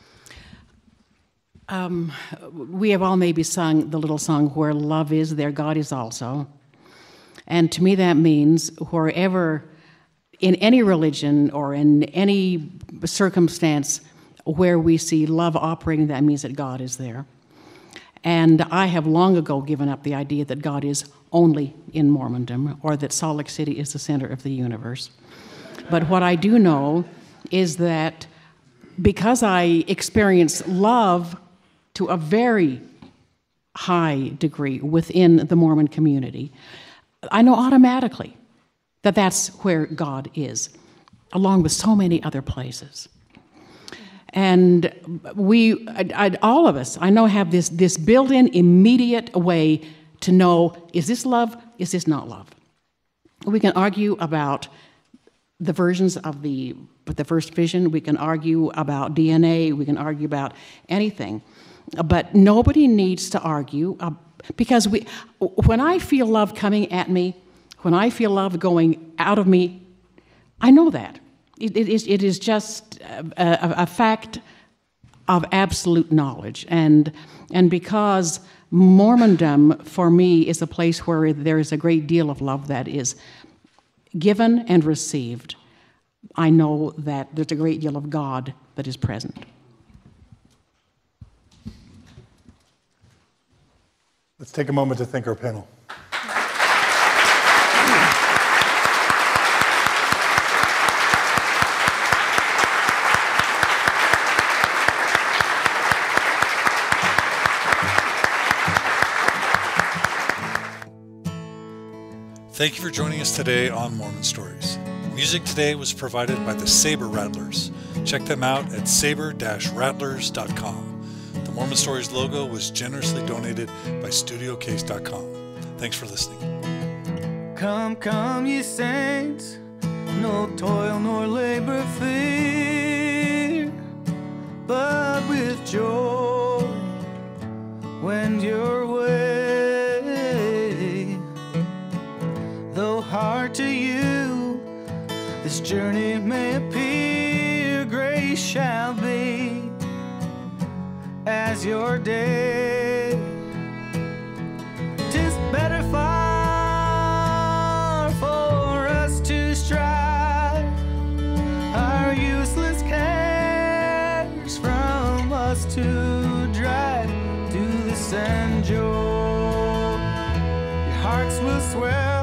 S8: We have all maybe sung the little song, "Where love is, there God is also." And to me that means wherever, in any religion or in any circumstance where we see love operating, that means that God is there. And I have long ago given up the idea that God is only in Mormondom or that Salt Lake City is the center of the universe. But what I do know is that because I experience love to a very high degree within the Mormon community, I know automatically that that's where God is, along with so many other places. And all of us, I know, have this built-in immediate way to know, is this love, is this not love? We can argue about the versions of the first vision, we can argue about DNA, we can argue about anything. But nobody needs to argue, because when I feel love coming at me, when I feel love going out of me, I know that. It is just a fact of absolute knowledge. And because Mormondom, for me, is a place where there is a great deal of love that is given and received, I know that there's a great deal of God that is present.
S3: Let's take a moment to thank our panel.
S2: Thank you for joining us today on Mormon Stories. Music today was provided by the Saber Rattlers. Check them out at saber-rattlers.com. The Mormon Stories logo was generously donated by StudioCase.com. Thanks for listening.
S1: Come, come, ye saints, no toil nor labor fear, but with joy wend your way. Though hard to you this journey may appear, grace shall be as your day. 'Tis better far for us to strive our useless cares from us to drive to the sand joy. Your hearts will swell